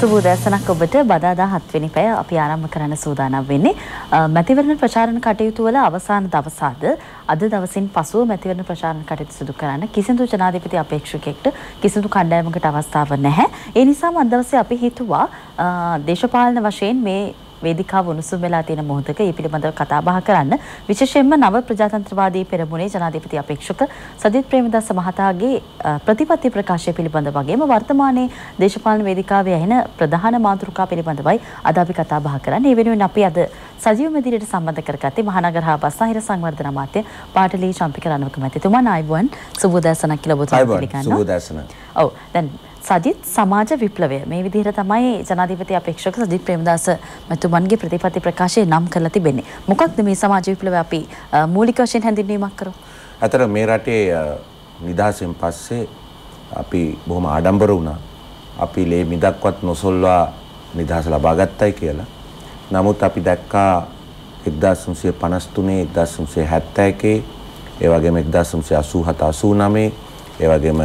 සුබෝදෑසනක් ඔබට බදාදා 7 වෙනි පැය අපි ආරම්භ කරන්න සූදානම් වෙන්නේ. මැතිවරණ ප්‍රචාරණ කටයුතු වල අවසාන දවසද අද දවසින් පසුව මැතිවරණ ප්‍රචාරණ කටයුතු සිදු කරන්න කිසිදු ජනාධිපති අපේක්ෂකෙක්ට කිසිදු කණ්ඩායමකට අවස්ථාවක් නැහැ. ඒ නිසාම අද දවසේ අපි හිතුවා දේශපාලන වශයෙන් මේ වේදිකාව උණුසුම් වෙලා තියෙන මොහොතක මේ පිළිබඳව කතා බහ කරන්න විශේෂයෙන්ම නව ප්‍රජාතන්ත්‍රවාදී පෙරමුණේ ජනාධිපති අපේක්ෂක සජිත් ප්‍රේමදාස මහතාගේ ප්‍රතිපත්ති ප්‍රකාශය පිළිබඳ වගේම වර්තමානයේ දේශපාලන වේදිකාවේ ඇහෙන ප්‍රධාන මාතෘකා පිළිබඳවයි අද අපි කතා බහ කරන්නේ. ඒ වෙනුවෙන් අපි අද සජීව මෙදිරියට සම්බන්ධ කරගත්තේ මහනගර හා බස්නාහිර සංවර්ධන අමාත්‍ය පාටලී චම්පික රණවක මැතිතුමා. ආයුබෝවන් සුබෝදෑසනක් කියලා ඔබතුමා පිළිගන්නවා. සුබෝදෑසන. ඔව් දැන් සජිත් සමාජ විප්ලවය මේ විදිහට තමයි ජනාධිපති අපේක්ෂක සජිත් ප්‍රේමදාස මැතිතුමන්ගේ ප්‍රතිපත්ති ප්‍රකාශය නම් කරලා තිබෙන්නේ. මොකක්ද මේ සමාජ විප්ලවය අපි මූලික වශයෙන් හැඳින්වීමක් කරමු. අතර මේ රටේ නිදහසෙන් පස්සේ අපි බොහොම ආඩම්බර වුණා. අපි ලේ මිදක්වත් නොසොල්වා නිදහස ලබා ගත්තයි කියලා. නමුත් අපි දැක්කා 1953 1971 ඒ වගේම 1987 89 ඒ වගේම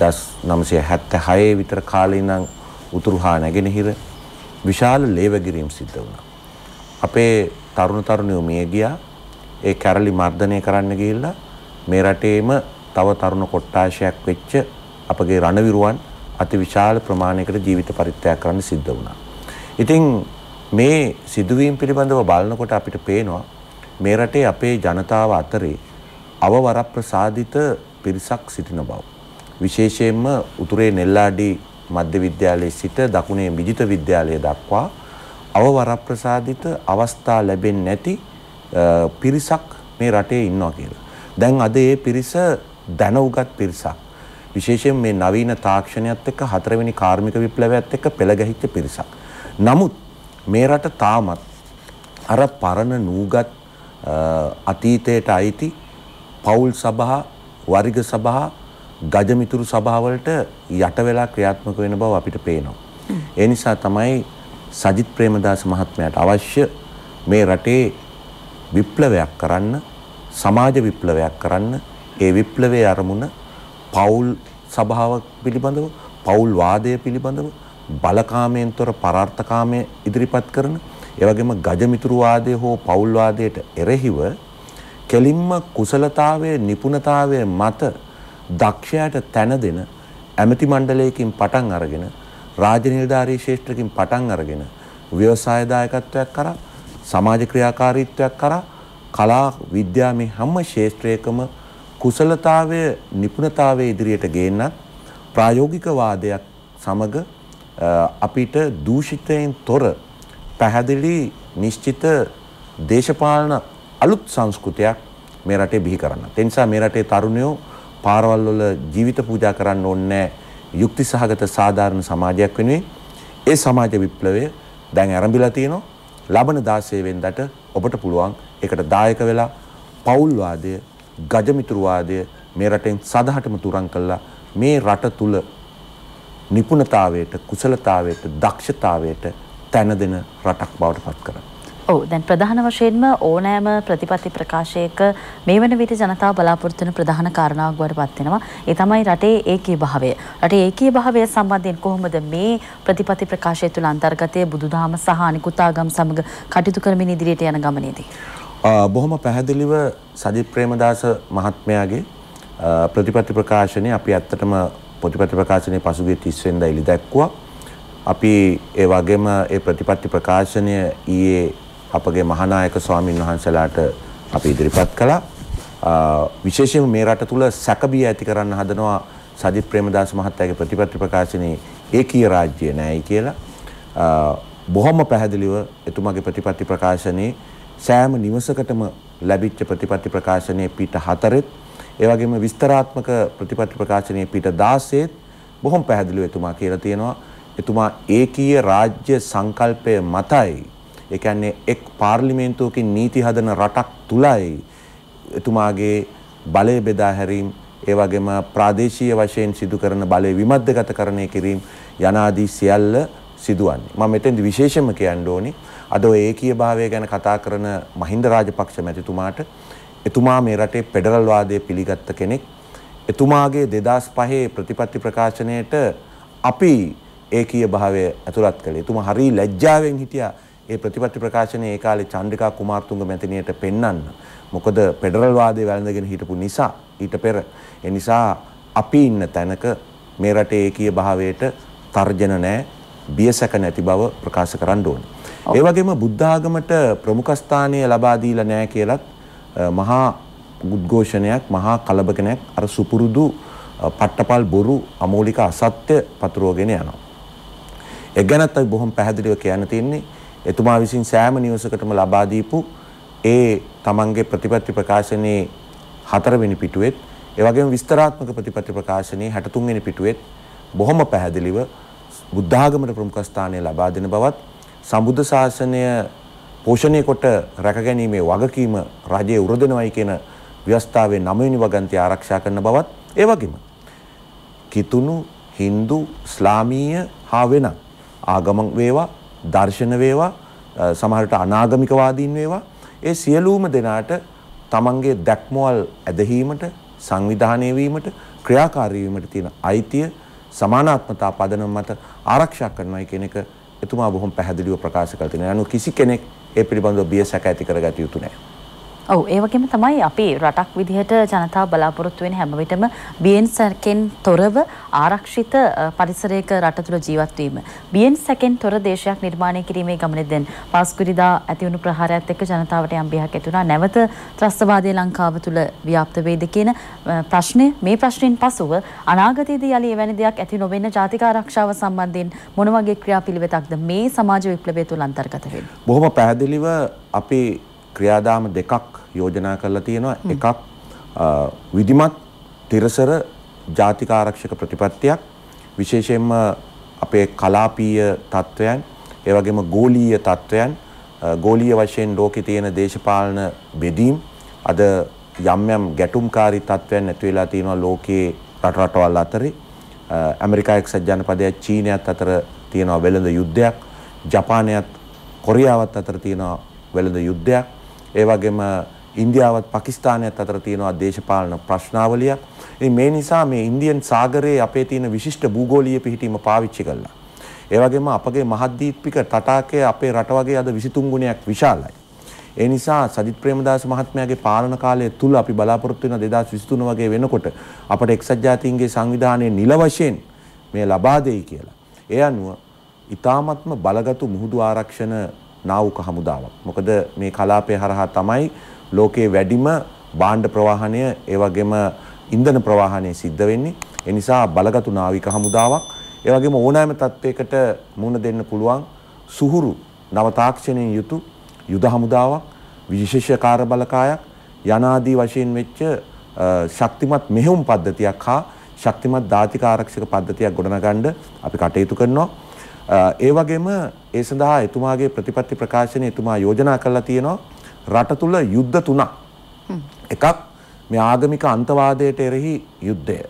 1976 විතර කාලේ ඉඳන් උතුරු හා නැගෙනහිර විශාල ලේවගිරීම් සිද්ධ වුණා. අපේ තරුණ තරුණියෝ මිය ගියා. ඒ කැරලි මර්ධනය කරන්න ගිහිල්ලා මේ රටේම තව තරුණ කොට්ටාශයක් වෙච්ච අපගේ රණවිරුවන් අති විශාල ප්‍රමාණයකට ජීවිත පරිත්‍යාග කරන්න සිද්ධ වුණා. ඉතින් මේ සිදුවීම් පිළිබඳව බලනකොට අපිට පේනවා මේ රටේ අපේ ජනතාව අතරේ අවවරප්‍රසාදිත පිරිසක් සිටින බව. විශේෂයෙන්ම උතුරේ නෙල්ලාඩි මධ්‍ය විද්‍යාලයේ සිට දකුණේ විජිත විද්‍යාලය දක්වා අවවරප්‍රසාදිත අවස්ථා ලැබෙන්නේ නැති පිරිසක් මේ රටේ ඉන්නවා කියලා. දැන් අද මේ පිරිස දැනුගත් පිරිසක්. විශේෂයෙන් මේ නවීන තාක්ෂණයත් එක්ක හතරවෙනි කාර්මික විප්ලවයත් එක්ක පෙළ ගැහිච්ච පිරිසක්. නමුත් මේ රට තාමත් අර පරණ නූගත් අතීතයට අයිති පෞල් සභා වර්ග සභා ගජමිතුරු සභාවලට යට වෙලා ක්‍රියාත්මක වෙන බව අපිට පේනවා. ඒ නිසා තමයි සජිත් ප්‍රේමදාස මහත්මයාට අවශ්‍ය මේ රටේ විප්ලවයක් කරන්න, සමාජ විප්ලවයක් කරන්න. ඒ විප්ලවයේ අරමුණ පෞල් සභාව පිළිබඳව, පෞල් වාදය පිළිබඳව, බලකාමයෙන් තොර පරාර්ථකාමයේ ඉදිරිපත් කරන, ඒ වගේම ගජමිතුරු වාදය හෝ පෞල් වාදයට එරෙහිව කෙලින්ම කුසලතාවයේ නිපුණතාවයේ මත දක්ෂයාට තැන දෙන ඇමති මණ්ඩලයකින් පටන් අරගෙන රාජ්‍ය නිලධාරී ශේෂ්ත්‍රකින් පටන් අරගෙන ව්‍යවසාය දායකත්වයක් කරා සමාජ ක්‍රියාකාරීත්වයක් කරා කලා විද්‍යා මේ හැම ශේෂ්ත්‍රයකම කුසලතාවයේ නිපුණතාවයේ ඉදිරියට ගේන්නත් ප්‍රායෝගික වාදයක් සමග අපිට දූෂිතයෙන් තොර පැහැදිලි නිශ්චිත දේශපාලන අලුත් සංස්කෘතියක් මේ රටේ බිහි කරන්න. ඒ නිසා මේ රටේ තරුණයෝ පාරවල් වල ජීවිත පූජා කරන්න ඕනේ යුක්ති සහගත සාධාරණ සමාජයක් වෙනුවෙන්. ඒ සමාජ විප්ලවය දැන් ආරම්භලා තියෙනවා. ලබන 16 වෙනිදාට ඔබට පුළුවන් ඒකට දායක වෙලා පෞල් වාදය, ගජමිතුරු වාදය මේ රටෙන් සදහටම තුරන් කළා මේ රට තුල නිපුණතාවයට, කුසලතාවයට, දක්ෂතාවයට තැන දෙන රටක් බවට පත් කරගන්න. ඔව් දැන් ප්‍රධාන වශයෙන්ම ඕනෑම ප්‍රතිපත්ති ප්‍රකාශයක මේ වන විට ජනතාව බලාපොරොත්තු වන ප්‍රධාන කාරණාවක් බවට පත් වෙනවා. ඒ තමයි රටේ ඒකීය භාවය. රටේ ඒකීය භාවය සම්බන්ධයෙන් කොහොමද මේ ප්‍රතිපත්ති ප්‍රකාශය තුළ අන්තර්ගතයේ බුදුදහම සහ අනිකුත් ආගම් සමග කටයුතු කරමින් ඉදිරියට යන ගමනේදී? බොහොම පැහැදිලිව සජිත් ප්‍රේමදාස මහත්මයාගේ ප්‍රතිපත්ති ප්‍රකාශනය අපි ඇත්තටම ප්‍රතිපත්ති ප්‍රකාශනයේ පසුගිය 30 වෙනිදා එළි දැක්කුවා. අපි ඒ වගේම ඒ ප්‍රතිපත්ති ප්‍රකාශනය ඊයේ අපගේ මහානායක ස්වාමින් වහන්සේලාට අපි ඉදිරිපත් කළා. විශේෂයෙන්ම මේ රට තුල සැකබිය ඇති කරන්න හදනවා සජිත් ප්‍රේමදාස මහත්තයාගේ ප්‍රතිපත්ති ප්‍රකාශනයේ ඒකීය රාජ්‍ය නැයි කියලා. බොහොම පැහැදිලිව එතුමාගේ ප්‍රතිපත්ති ප්‍රකාශනයේ සෑම නිවසකටම ලැබිච්ච ප්‍රතිපත්ති ප්‍රකාශනයේ පිට 4ත් ඒ වගේම විස්තරාත්මක ප්‍රතිපත්ති ප්‍රකාශනයේ පිට 16ත් බොහොම පැහැදිලිව එතුමා කියලා තියෙනවා. එතුමා ඒකීය රාජ්‍ය සංකල්පය මතයි, ඒ කියන්නේ එක් පාර්ලිමේන්තුවකින් නීති හදන රටක් තුලයි එතුමාගේ බලය බෙදා හැරීම, ඒ වගේම ප්‍රාදේශීය වශයෙන් සිදු කරන බලය විමධ්‍යගතකරණය කිරීම යනාදී සියල්ල සිදුවන්නේ. මම මෙතෙන්දි විශේෂයෙන්ම කියන්න ඕනි අද ඔය ඒකීය භාවය ගැන කතා කරන මහින්ද රාජපක්ෂ මැතිතුමාට එතුමා මේ රටේ ෆෙඩරල් වාදය පිළිගත්ත කෙනෙක්. එතුමාගේ 2005 ප්‍රතිපත්ති ප්‍රකාශනයේට අපි ඒකීය භාවය ඇතුළත් කළේ. එතුමා හරි ලැජ්ජාවෙන් හිටියා ඒ ප්‍රතිපත්ති ප්‍රකාශනයේ ඒ කාලේ චන්ද්‍රිකා කුමාරතුංග මැතිණියට පෙන්වන්න. මොකද ෆෙඩරල් වාදයේ වැළඳගෙන හිටපු නිසා ඊට පෙර ඒ නිසා අපි ඉන්න තැනක මේ රටේ ඒකීය භාවයට තර්ජන නැහැ, බියසක නැති බව ප්‍රකාශ කරන්න ඕනේ. ඒ වගේම බුද්ධ ආගමට ප්‍රමුඛ ස්ථානය ලබා දීලා නැහැ කියලත් මහා උද්ඝෝෂණයක්, මහා කලබගනයක් අර සුපුරුදු පට්ටපල් බොරු අමෝලික අසත්‍ය පතුරවගෙන යනවා. ඒ ගැනත් අපි බොහොම පැහැදිලිව කියන්න තියෙන්නේ එතුමා විසින් සෑම නිවසකටම ලබා දීපු ඒ තමන්ගේ ප්‍රතිපත්ති ප්‍රකාශනයේ 4 වෙනි පිටුවෙත් ඒ වගේම විස්තරාත්මක ප්‍රතිපත්ති ප්‍රකාශනයේ 63 වෙනි පිටුවෙත් බොහොම පැහැදිලිව බුද්ධ ආගමට ප්‍රමුඛ ස්ථානය ලබා දෙන බවත් සම්බුද්ධ ශාසනය පෝෂණය කොට රැකගැනීමේ වගකීම රජයේ උරදෙනවයි කියන ව්‍යවස්ථාවේ 9 වෙනි වගන්තිය ආරක්ෂා කරන බවත් ඒ වගේම කිතුණු හින්දු ඉස්ලාමීය හා වෙන ආගම වේවා දර්ශන වේවා සමහරට අනාගමිකවාදීන් වේවා ඒ සියලුම දෙනාට තමන්ගේ දැක්මවල් ඇදහිීමට සංවිධානය වීමට ක්‍රියාකාරී වීමට තියෙන අයිතිය සමානාත්මතා පදනම මත ආරක්ෂා කරනවා කියන එක එතුමා බොහොම පැහැදිලිව ප්‍රකාශ කරලා තියෙනවා. අනු කිසි කෙනෙක් ඒ පිළිබඳව බියසක ඇති කරගත යුතු නැහැ. ඔව් ඒ වගේම තමයි අපි රටක් විදිහට ජනතාව බලාපොරොත්තු වෙන හැම විටම බියෙන් සැකෙන් තොරව ආරක්ෂිත පරිසරයක රට තුළ ජීවත් වීම. බියෙන් සැකෙන් තොර දේශයක් නිර්මාණය කිරීමේ ගමනේ දැන් පාස්කුරිදා ඇති වුණු ප්‍රහාරයත් එක්ක ජනතාවට යම් බියක් ඇති වුණා. නැවත ත්‍රස්තවාදී ලංකාව තුළ ව්‍යාප්ත වේද කියන ප්‍රශ්නේ මේ ප්‍රශ්نين පසුව අනාගතයේදී යලි එවැනි දෙයක් ඇති නොවෙන්න ජාතික ආරක්ෂාව සම්බන්ධයෙන් මොන වගේ ක්‍රියාපිළිවෙතක්ද මේ සමාජ විප්ලවය තුළ අන්තර්ගත වෙන්නේ? බොහොම පැහැදිලිව අපි ක්‍රියාදාම දෙකක් යෝජනා කරලා තියෙනවා. එකක් විධිමත් තිරසර ජාතික ආරක්ෂක ප්‍රතිපත්තියක්, විශේෂයෙන්ම අපේ කලාපීය තත්වයන්, ඒ වගේම ගෝලීය තත්වයන්, ගෝලීය වශයෙන් ලෝකේ තියෙන දේශපාලන බෙදීම් අද යම් යම් ගැටුම්කාරී තත්වයන් ඇති වෙලා තියෙනවා ලෝකයේ රටවල් අතරේ. ඇමරිකා එක්සත් ජනපදයත් චීනයත් අතර තියෙනවා වෙළඳ යුද්ධයක්, ජපානයත් කොරියාවත් අතර තියෙනවා වෙළඳ යුද්ධයක්. ඒ වගේම ඉන්දියාවත් පාකිස්තානයත් අතර තියෙනවා දේශපාලන ප්‍රශ්නාවලියක්. ඉතින් මේ නිසා මේ ඉන්දියන් සාගරයේ අපේ තියෙන විශිෂ්ට භූගෝලීය පිහිටීම පාවිච්චි කළා. ඒ වගේම අපගේ මහද්වීපික තටාකය අපේ රට වගේ අද 23 ගුණයක් විශාලයි. ඒ නිසා සජිත් ප්‍රේමදාස මහත්මයාගේ පාලන කාලය තුල අපි බලාපොරොත්තු වෙන 2023 වගේ වෙනකොට අපට එක්සත් ජාතීන්ගේ සංවිධානයේ නිල වශයෙන් මේ ලබා දෙයි කියලා. ඒ අනුව ඊ타මත්ම බලගතු මුහුදු ආරක්ෂණ නාවුක හමුදාවක්. මොකද මේ කලාපය හරහා තමයි ලෝකයේ වැඩිම භාණ්ඩ ප්‍රවාහනය ඒ වගේම ඉන්ධන ප්‍රවාහනය සිද්ධ වෙන්නේ. ඒ නිසා බලගතු නාවික හමුදාවක්, ඒ වගේම ඕනෑම තත්වයකට මුහුණ දෙන්න පුළුවන් සුහුරු නව තාක්ෂණයෙන් යුතු යුද හමුදාවක්, විශේෂ කාර්ය බලකායක් යනාදී වශයෙන් වෙච්ච ශක්තිමත් මෙහෙයුම් පද්ධතියක් හා ශක්තිමත් දාතික ආරක්ෂක පද්ධතියක් ගොඩනගන්න අපි කටයුතු කරනවා. ඒ වගේම ඒ සඳහා එතුමාගේ ප්‍රතිපත්ති ප්‍රකාශනයේ එතුමා යෝජනා කරලා තියෙනවා රට තුල යුද්ධ තුනක්. එකක් මේ ආගමික අන්තවාදයට එරෙහි යුද්ධය.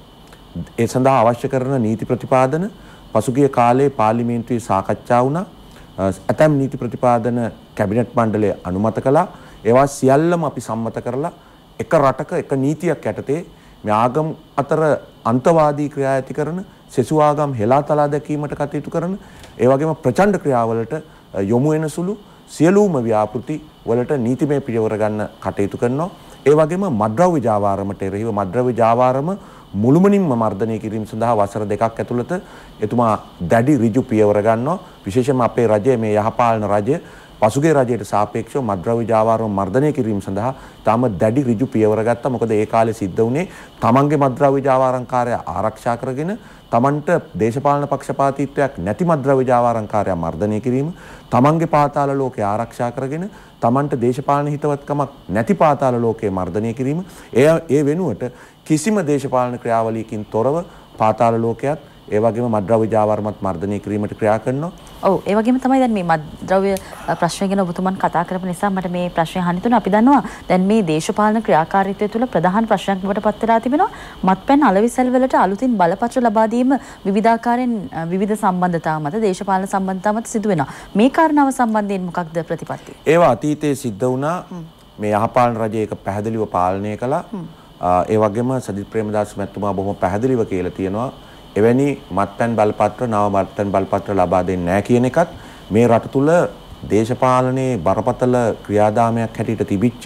ඒ සඳහා අවශ්‍ය කරන නීති ප්‍රතිපාදන පසුගිය කාලේ පාර්ලිමේන්තුවේ සාකච්ඡා වුණා. ඇතැම් නීති ප්‍රතිපාදන කැබිනට් මණ්ඩලය අනුමත කළා. ඒවා සියල්ලම අපි සම්මත කරලා එක රටක එක නීතියක් යටතේ මේ ආගම් අතර අන්තවාදී ක්‍රියා ඇති කරන සෙසු ආගම් හෙලාතලා දැකීමට කටයුතු කරන ඒ වගේම ප්‍රචණ්ඩ ක්‍රියාවලට යොමු වෙන සුළු සියලුම ව්‍යාපෘති වලට නීතිමය පියවර ගන්න කටයුතු කරනවා. ඒ වගේම මද්ද්‍රව්‍ය ජාවාරමට එරෙහිව මද්ද්‍රව්‍ය ජාවාරම මුළුමනින්ම මර්ධනය කිරීම සඳහා වසර 2ක් ඇතුළත එතුමා දැඩි ඍජු පියවර ගන්නවා. විශේෂයෙන්ම අපේ රජය මේ යහපාලන රජය පසුගිය රජයට සාපේක්ෂව මද්ද්‍රව්‍ය ජාවාරම මර්ධනය කිරීම සඳහා තාම දැඩි ඍජු පියවර ගත්තා. මොකද ඒ කාලේ සිද්ධ වුණේ තමන්ගේ මද්ද්‍රව්‍ය ජාවාරම්කාරය ආරක්ෂා කරගෙන තමන්ට දේශපාලන පක්ෂපාතීත්වයක් නැති මද්ද්‍රව්‍ය ජාවාරම්කාරය මර්ධනය කිරීම, තමන්ගේ පාතාල ලෝකය ආරක්ෂා කරගෙන තමන්ට දේශපාලන හිතවත්කමක් නැති පාතාල ලෝකය මර්ධනය කිරීම, ඒ වෙනුවට කිසිම දේශපාලන ක්‍රියාවලියකින් තොරව පාතාල ලෝකයක් ඒ වගේම මද්ද්‍රව්‍ය ජාවාරමත් මර්ධනය කිරීමට ක්‍රියා කරනවා. ඔව් ඒ වගේම තමයි දැන් මේ මද්ද්‍රව්‍ය ප්‍රශ්නය ගැන ඔබතුමන් කතා කරපු නිසා මට මේ ප්‍රශ්නය අහන්න තුන. අපි දන්නවා දැන් මේ දේශපාලන ක්‍රියාකාරීත්වය තුළ ප්‍රධාන ප්‍රශ්නයක් බවට පත් වෙලා තිබෙනවා මත්පැන් අලෙවිසැල් වලට අලුතින් බලපත්‍ර ලබා දීම විවිධාකාරයෙන් විවිධ සම්බන්ධතා මත දේශපාලන සම්බන්ධතා මත සිදු වෙනවා. මේ කාරණාව සම්බන්ධයෙන් මොකක්ද ප්‍රතිපත්තිය? ඒවා අතීතයේ සිද්ධ වුණා. මේ යහපාලන රජය ඒක පැහැදිලිව පාලනය කළා. ඒ වගේම සජිත් ප්‍රේමදාස මැතිතුමා බොහොම පැහැදිලිව කියලා තියෙනවා එවැනි මත්පැන් බලපත්‍ර නව මත්පැන් බලපත්‍ර ලබා දෙන්නේ නැහැ කියන එකත් මේ රට තුල දේශපාලනයේ බරපතල ක්‍රියාදාමයක් හැටියට තිබිච්ච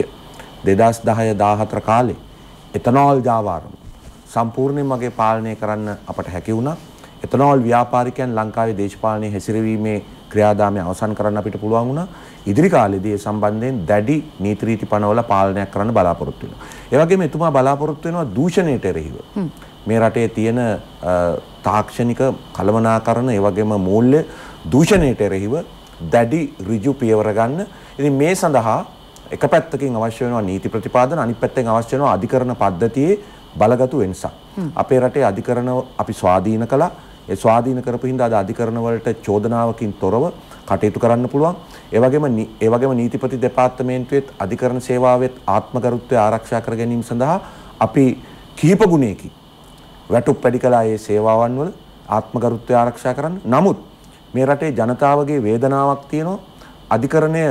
2010-14 කාලේ එතනෝල් ජාවාරම සම්පූර්ණයෙන් මගේ පාලනය කරන්න අපට හැකි වුණා. එතනෝල් ව්‍යාපාරිකයන් ලංකාවේ දේශපාලනයේ හැසිරවීමේ ක්‍රියාදාමය අවසන් කරන්න අපිට පුළුවන් වුණා. ඉදිරි කාලෙදී ඒ සම්බන්ධයෙන් දැඩි නීති රීති පනවල පාලනයක් කරන්න බලාපොරොත්තු වෙනවා. ඒ වගේම එතුමා බලාපොරොත්තු වෙනවා දූෂණයට එරෙහිව මේ රටේ තියෙන තාක්ෂණික කළමනාකරණ ඒ වගේම මූල්‍ය දූෂණයට එරෙහිව දැඩි ඍජු පියවර ගන්න. ඉතින් මේ සඳහා එක පැත්තකින් අවශ්‍ය වෙනවා නීති ප්‍රතිපාදන, අනිත් පැත්තෙන් අවශ්‍ය වෙනවා අධිකරණ පද්ධතියේ බලගතු වෙනසක්. අපේ රටේ අධිකරණ අපි ස්වාධීන කළා. ඒ ස්වාධීන කරපු හින්දා අද අධිකරණ වලට චෝදනාවකින් තොරව කටයුතු කරන්න පුළුවන්. ඒ වගේම නීතිපති දෙපාර්තමේන්තුවේත් අධිකරණ සේවාවෙත් ආත්මගරුත්වය ආරක්ෂා කර ගැනීම සඳහා අපි කිහිප ගුණයකින් වැටුප් වැඩි කළා මේ සේවාවන් වල ආත්මගරුත්වය ආරක්ෂා කරන්න. නමුත් මේ රටේ ජනතාවගේ වේදනාවක් තියෙනවා අධිකරණය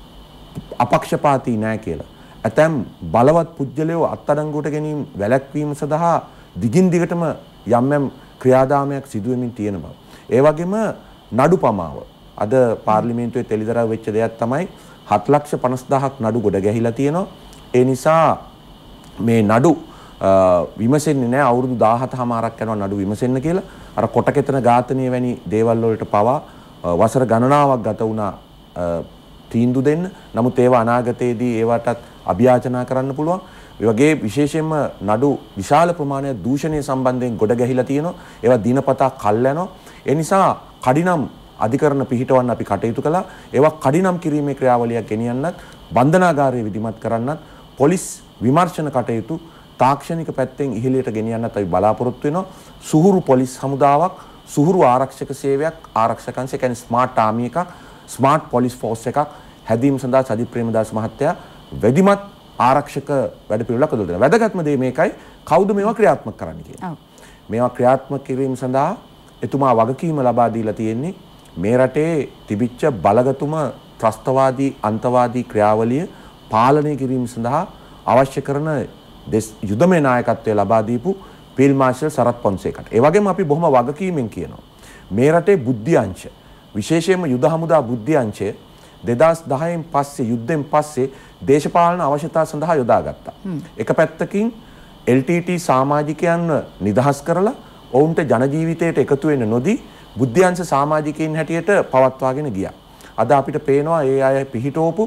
අපක්ෂපාතී නැහැ කියලා. ඇතැම් බලවත් පුජ්‍යලයෝ අත්අඩංගුවට ගැනීම වැළැක්වීම සඳහා දිගින් දිගටම යම් ක්‍රියාදාමයක් සිදු වෙමින් තියෙන බව. ඒ වගේම නඩු පමාව අද පාර්ලිමේන්තුවේ තෙලිදරව් වෙච්ච දෙයක් තමයි 7,50,000ක් නඩු ගොඩ ගැහිලා තියෙනවා. ඒ නිසා මේ නඩු විමසෙන්නේ නැහැ අවුරුදු 17මාරක් යනවා නඩු විමසෙන්න කියලා. අර කොටකෙතන ඝාතනීය වැනි දේවල් වලට පවා වසර ගණනාවක් ගත වුණා තීන්දුව දෙන්න. නමුත් ඒවා අනාගතයේදී ඒවටත් අභියාචනා කරන්න පුළුවන්. ඒ වගේ විශේෂයෙන්ම නඩු විශාල ප්‍රමාණයක් දූෂණය සම්බන්ධයෙන් ගොඩ ගැහිලා තියෙනවා. ඒවා දිනපතා කල් යනවා. ඒ නිසා කඩිනම් අධිකරණ පිහිටවන්න අපි කටයුතු කළා. ඒවා කඩිනම් කිරීමේ ක්‍රියාවලියක් ගෙනියන්නත්, බන්ධනාගාරයේ විධිමත් කරන්නත්, පොලිස් විමර්ශන කටයුතු තාක්ෂණික පැත්තෙන් ඉහළට ගෙනියන්නත් අපි බලාපොරොත්තු වෙනවා. සුහුරු පොලිස් හමුදාවක්, සුහුරු ආරක්ෂක සේවයක්, ආරක්ෂකංශ කියන්නේ ස්මාර්ට් ආමි එකක්, ස්මාර්ට් පොලිස් ෆෝස් එකක් හැදීම සඳහා සජිත් ප්‍රේමදාස මහත්තයා වැඩිමත් ආරක්ෂක වැඩපිළිවෙලක් යොදලා දෙනවා. වැදගත්ම දේ මේකයි කවුද මේවා ක්‍රියාත්මක කරන්න කියන්නේ. මේවා ක්‍රියාත්මක කිරීම සඳහා එතුමා වගකීම ලබා දීලා තියෙන්නේ මේ රටේ තිබිච්ච බලගතුම ත්‍රස්තවාදී අන්තවාදී ක්‍රියාවලිය පාලනය කිරීම සඳහා අවශ්‍ය කරන යුදමේ නායකත්වය ලබා දීපු ෆීල්ඩ් මාර්ෂල් සරත් පොන්සේකට. ඒ වගේම අපි බොහොම වගකීමෙන් කියනවා මේ රටේ බුද්ධි අංශ විශේෂයෙන්ම යුද හමුදා බුද්ධි අංශය 2010න් පස්සේ යුද්ධෙන් පස්සේ දේශපාලන අවශ්‍යතා සඳහා යොදාගත්තා. එක පැත්තකින් LTT සමාජිකයන්ව නිදහස් කරලා ඔවුන්ට ජන ජීවිතයට එකතු වෙන්න නොදී බුද්ධ්‍යංශ සමාජිකයින් හැටියට පවත්වාගෙන ගියා. අද අපිට පේනවා ඒ අය පිහිටවපු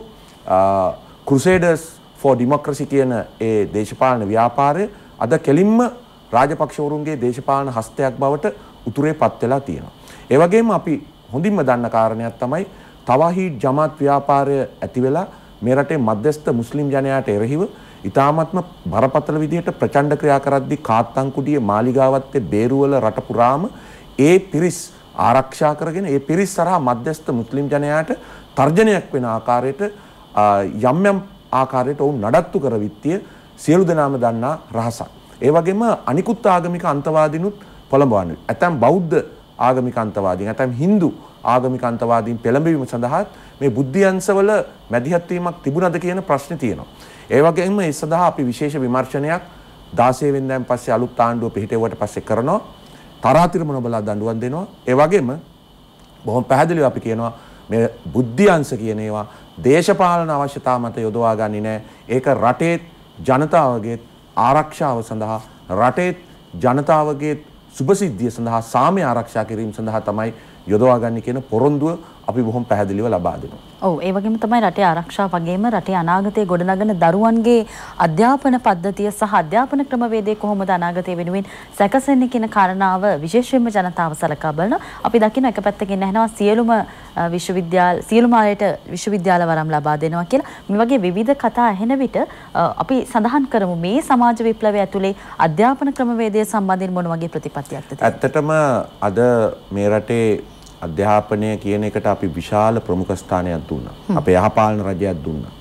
Crusaders for Democracy කියන ඒ දේශපාලන ව්‍යාපාරය අද කෙලින්ම රාජපක්ෂවරුන්ගේ දේශපාලන හස්තයක් බවට උතුරේ පත් වෙලා තියෙනවා. ඒ වගේම අපි හොඳින්ම දන්න කාරණයක් තමයි තවහීඩ් ජමාත් ව්‍යාපාරය ඇති වෙලා මේ රටේ මධ්‍යස්ථ මුස්ලිම් ජනයාට එරෙහිව ඉතාමත්ම බරපතල විදිහට ප්‍රචණ්ඩ ක්‍රියා කරද්දී කාත්තන්කුඩියේ මාලිගාවත්තේ බේරුවල රට පුරාම ඒ පිරිස් ආරක්ෂා කරගෙන ඒ පිරිස් සරහා මධ්‍යස්ථ මුස්ලිම් ජනයාට තර්ජනයක් වෙන ආකාරයට යම් ආකාරයට ඔවුන් නඩත්තු කර විත්තිය සියලු දෙනාම දන්නා රහසක්. ඒ වගේම අනිකුත් ආගමික අන්තවාදීනුත් පොළඹවන්නේ. ඇතැම් බෞද්ධ ආගමික අන්තවාදීන්, ඇතැම් Hindu ආගමික අන්තවාදීන් පෙළඹවීම සඳහා මේ බුද්ධ්‍යංශවල මැදිහත් වීමක් තිබුණද කියන ප්‍රශ්නේ තියෙනවා. ඒ වගේම ඒ සඳහා අපි විශේෂ විමර්ශනයක් 16 වෙනිදාන් පස්සේ අලුත් ආණ්ඩුව පිහිටෙව්වට පස්සේ කරනවා. තරාතිරම නොබලා දඬුවම් දෙනවා. ඒ වගේම බොහොම පැහැදිලිව අපි කියනවා මේ බුද්ධ්‍යංශ කියන ඒවා දේශපාලන අවශ්‍යතා මත යොදවා ගන්නේ නැහැ. ඒක රටේ ජනතාවගේ ආරක්ෂාව සඳහා රටේ ජනතාවගේ සුභසිද්ධිය සඳහා සාමය ආරක්ෂා කිරීම සඳහා තමයි යොදවා ගන්න කියන පොරොන්දුව අපි බොහොම පැහැදිලිව ලබා දෙනවා. ඔව් ඒ වගේම තමයි රටේ ආරක්ෂාව වගේම රටේ අනාගතයේ ගොඩනගන දරුවන්ගේ අධ්‍යාපන පද්ධතිය සහ අධ්‍යාපන ක්‍රමවේදය කොහොමද අනාගතයේ වෙනුවෙන් සැකසෙන්නේ කියන කාරණාව විශේෂයෙන්ම ජනතාව සලකා බලන අපි දකින එක පැත්තකින් නැහනවා සියලුම සියලුම ආයත විශ්වවිද්‍යාල වරම් ලබා දෙනවා කියලා. මේ වගේ විවිධ කතා ඇහෙන විට අපි සඳහන් කරමු මේ සමාජ විප්ලවය ඇතුලේ අධ්‍යාපන ක්‍රමවේදය සම්බන්ධයෙන් මොන වගේ ප්‍රතිපත්තියක්ද තියෙන්නේ? ඇත්තටම අද මේ රටේ අධ්‍යාපනය කියන එකට අපි විශාල ප්‍රමුඛ ස්ථානයක් දුන්නා. අපේ යහපාලන රජයක් දුන්නා.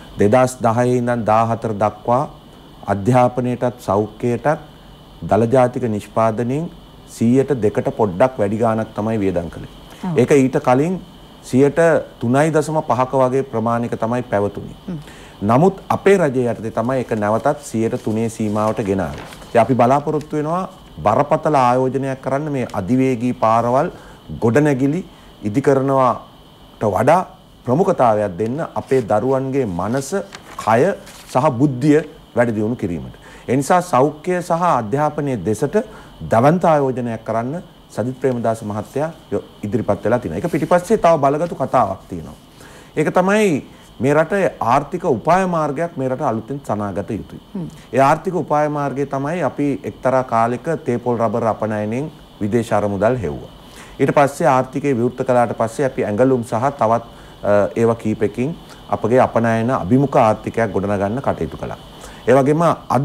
2010 ඉඳන් 14 දක්වා අධ්‍යාපනයටත් සෞඛ්‍යයටත් දල ජාතික නිෂ්පාදනයෙන් 102ට පොඩ්ඩක් වැඩි ගාණක් තමයි වියදම් කළේ. ඒක ඊට කලින් 3.5% වගේ ප්‍රමාණයක තමයි පැවතුනේ. නමුත් අපේ රජය යටතේ තමයි ඒක නැවතත් 103 සීමාවට ගෙනාවේ. ඉතින් අපි බලාපොරොත්තු වෙනවා බරපතල ආයෝජනයක් කරන්න මේ අධිවේගී පාරවල් ගොඩනැගිලි ඉදි කරනවාට වඩා ප්‍රමුඛතාවයක් දෙන්න අපේ දරුවන්ගේ මනස, කය සහ බුද්ධිය වැඩි දියුණු කිරීමට. ඒ නිසා සෞඛ්‍ය සහ අධ්‍යාපනයේ දෙසට දවන්ත ආයෝජනයක් කරන්න සජිත් ප්‍රේමදාස මහත්තයා ඉදිරිපත් වෙලා තිනවා. ඒක පිටිපස්සේ තව බලගතු කතාවක් තියෙනවා. ඒක තමයි මේ රටේ ආර්ථික උපාය මාර්ගයක් මේ රට අලුතෙන් සනාගත යුතුයි. ඒ ආර්ථික උපාය මාර්ගය තමයි අපි එක්තරා කාලයක තේපොල් රබර් අපනයනෙන් විදේශ අරමුදල් හෙව්වා. ඊට පස්සේ ආර්ථිකය විවෘත කළාට පස්සේ අපි ඇඟලුම් සහ තවත් ඒවා කීපකින් අපගේ අපනයන අභිමුඛ ආර්ථිකයක් ගොඩනගන්න කටයුතු කළා. ඒ වගේම අද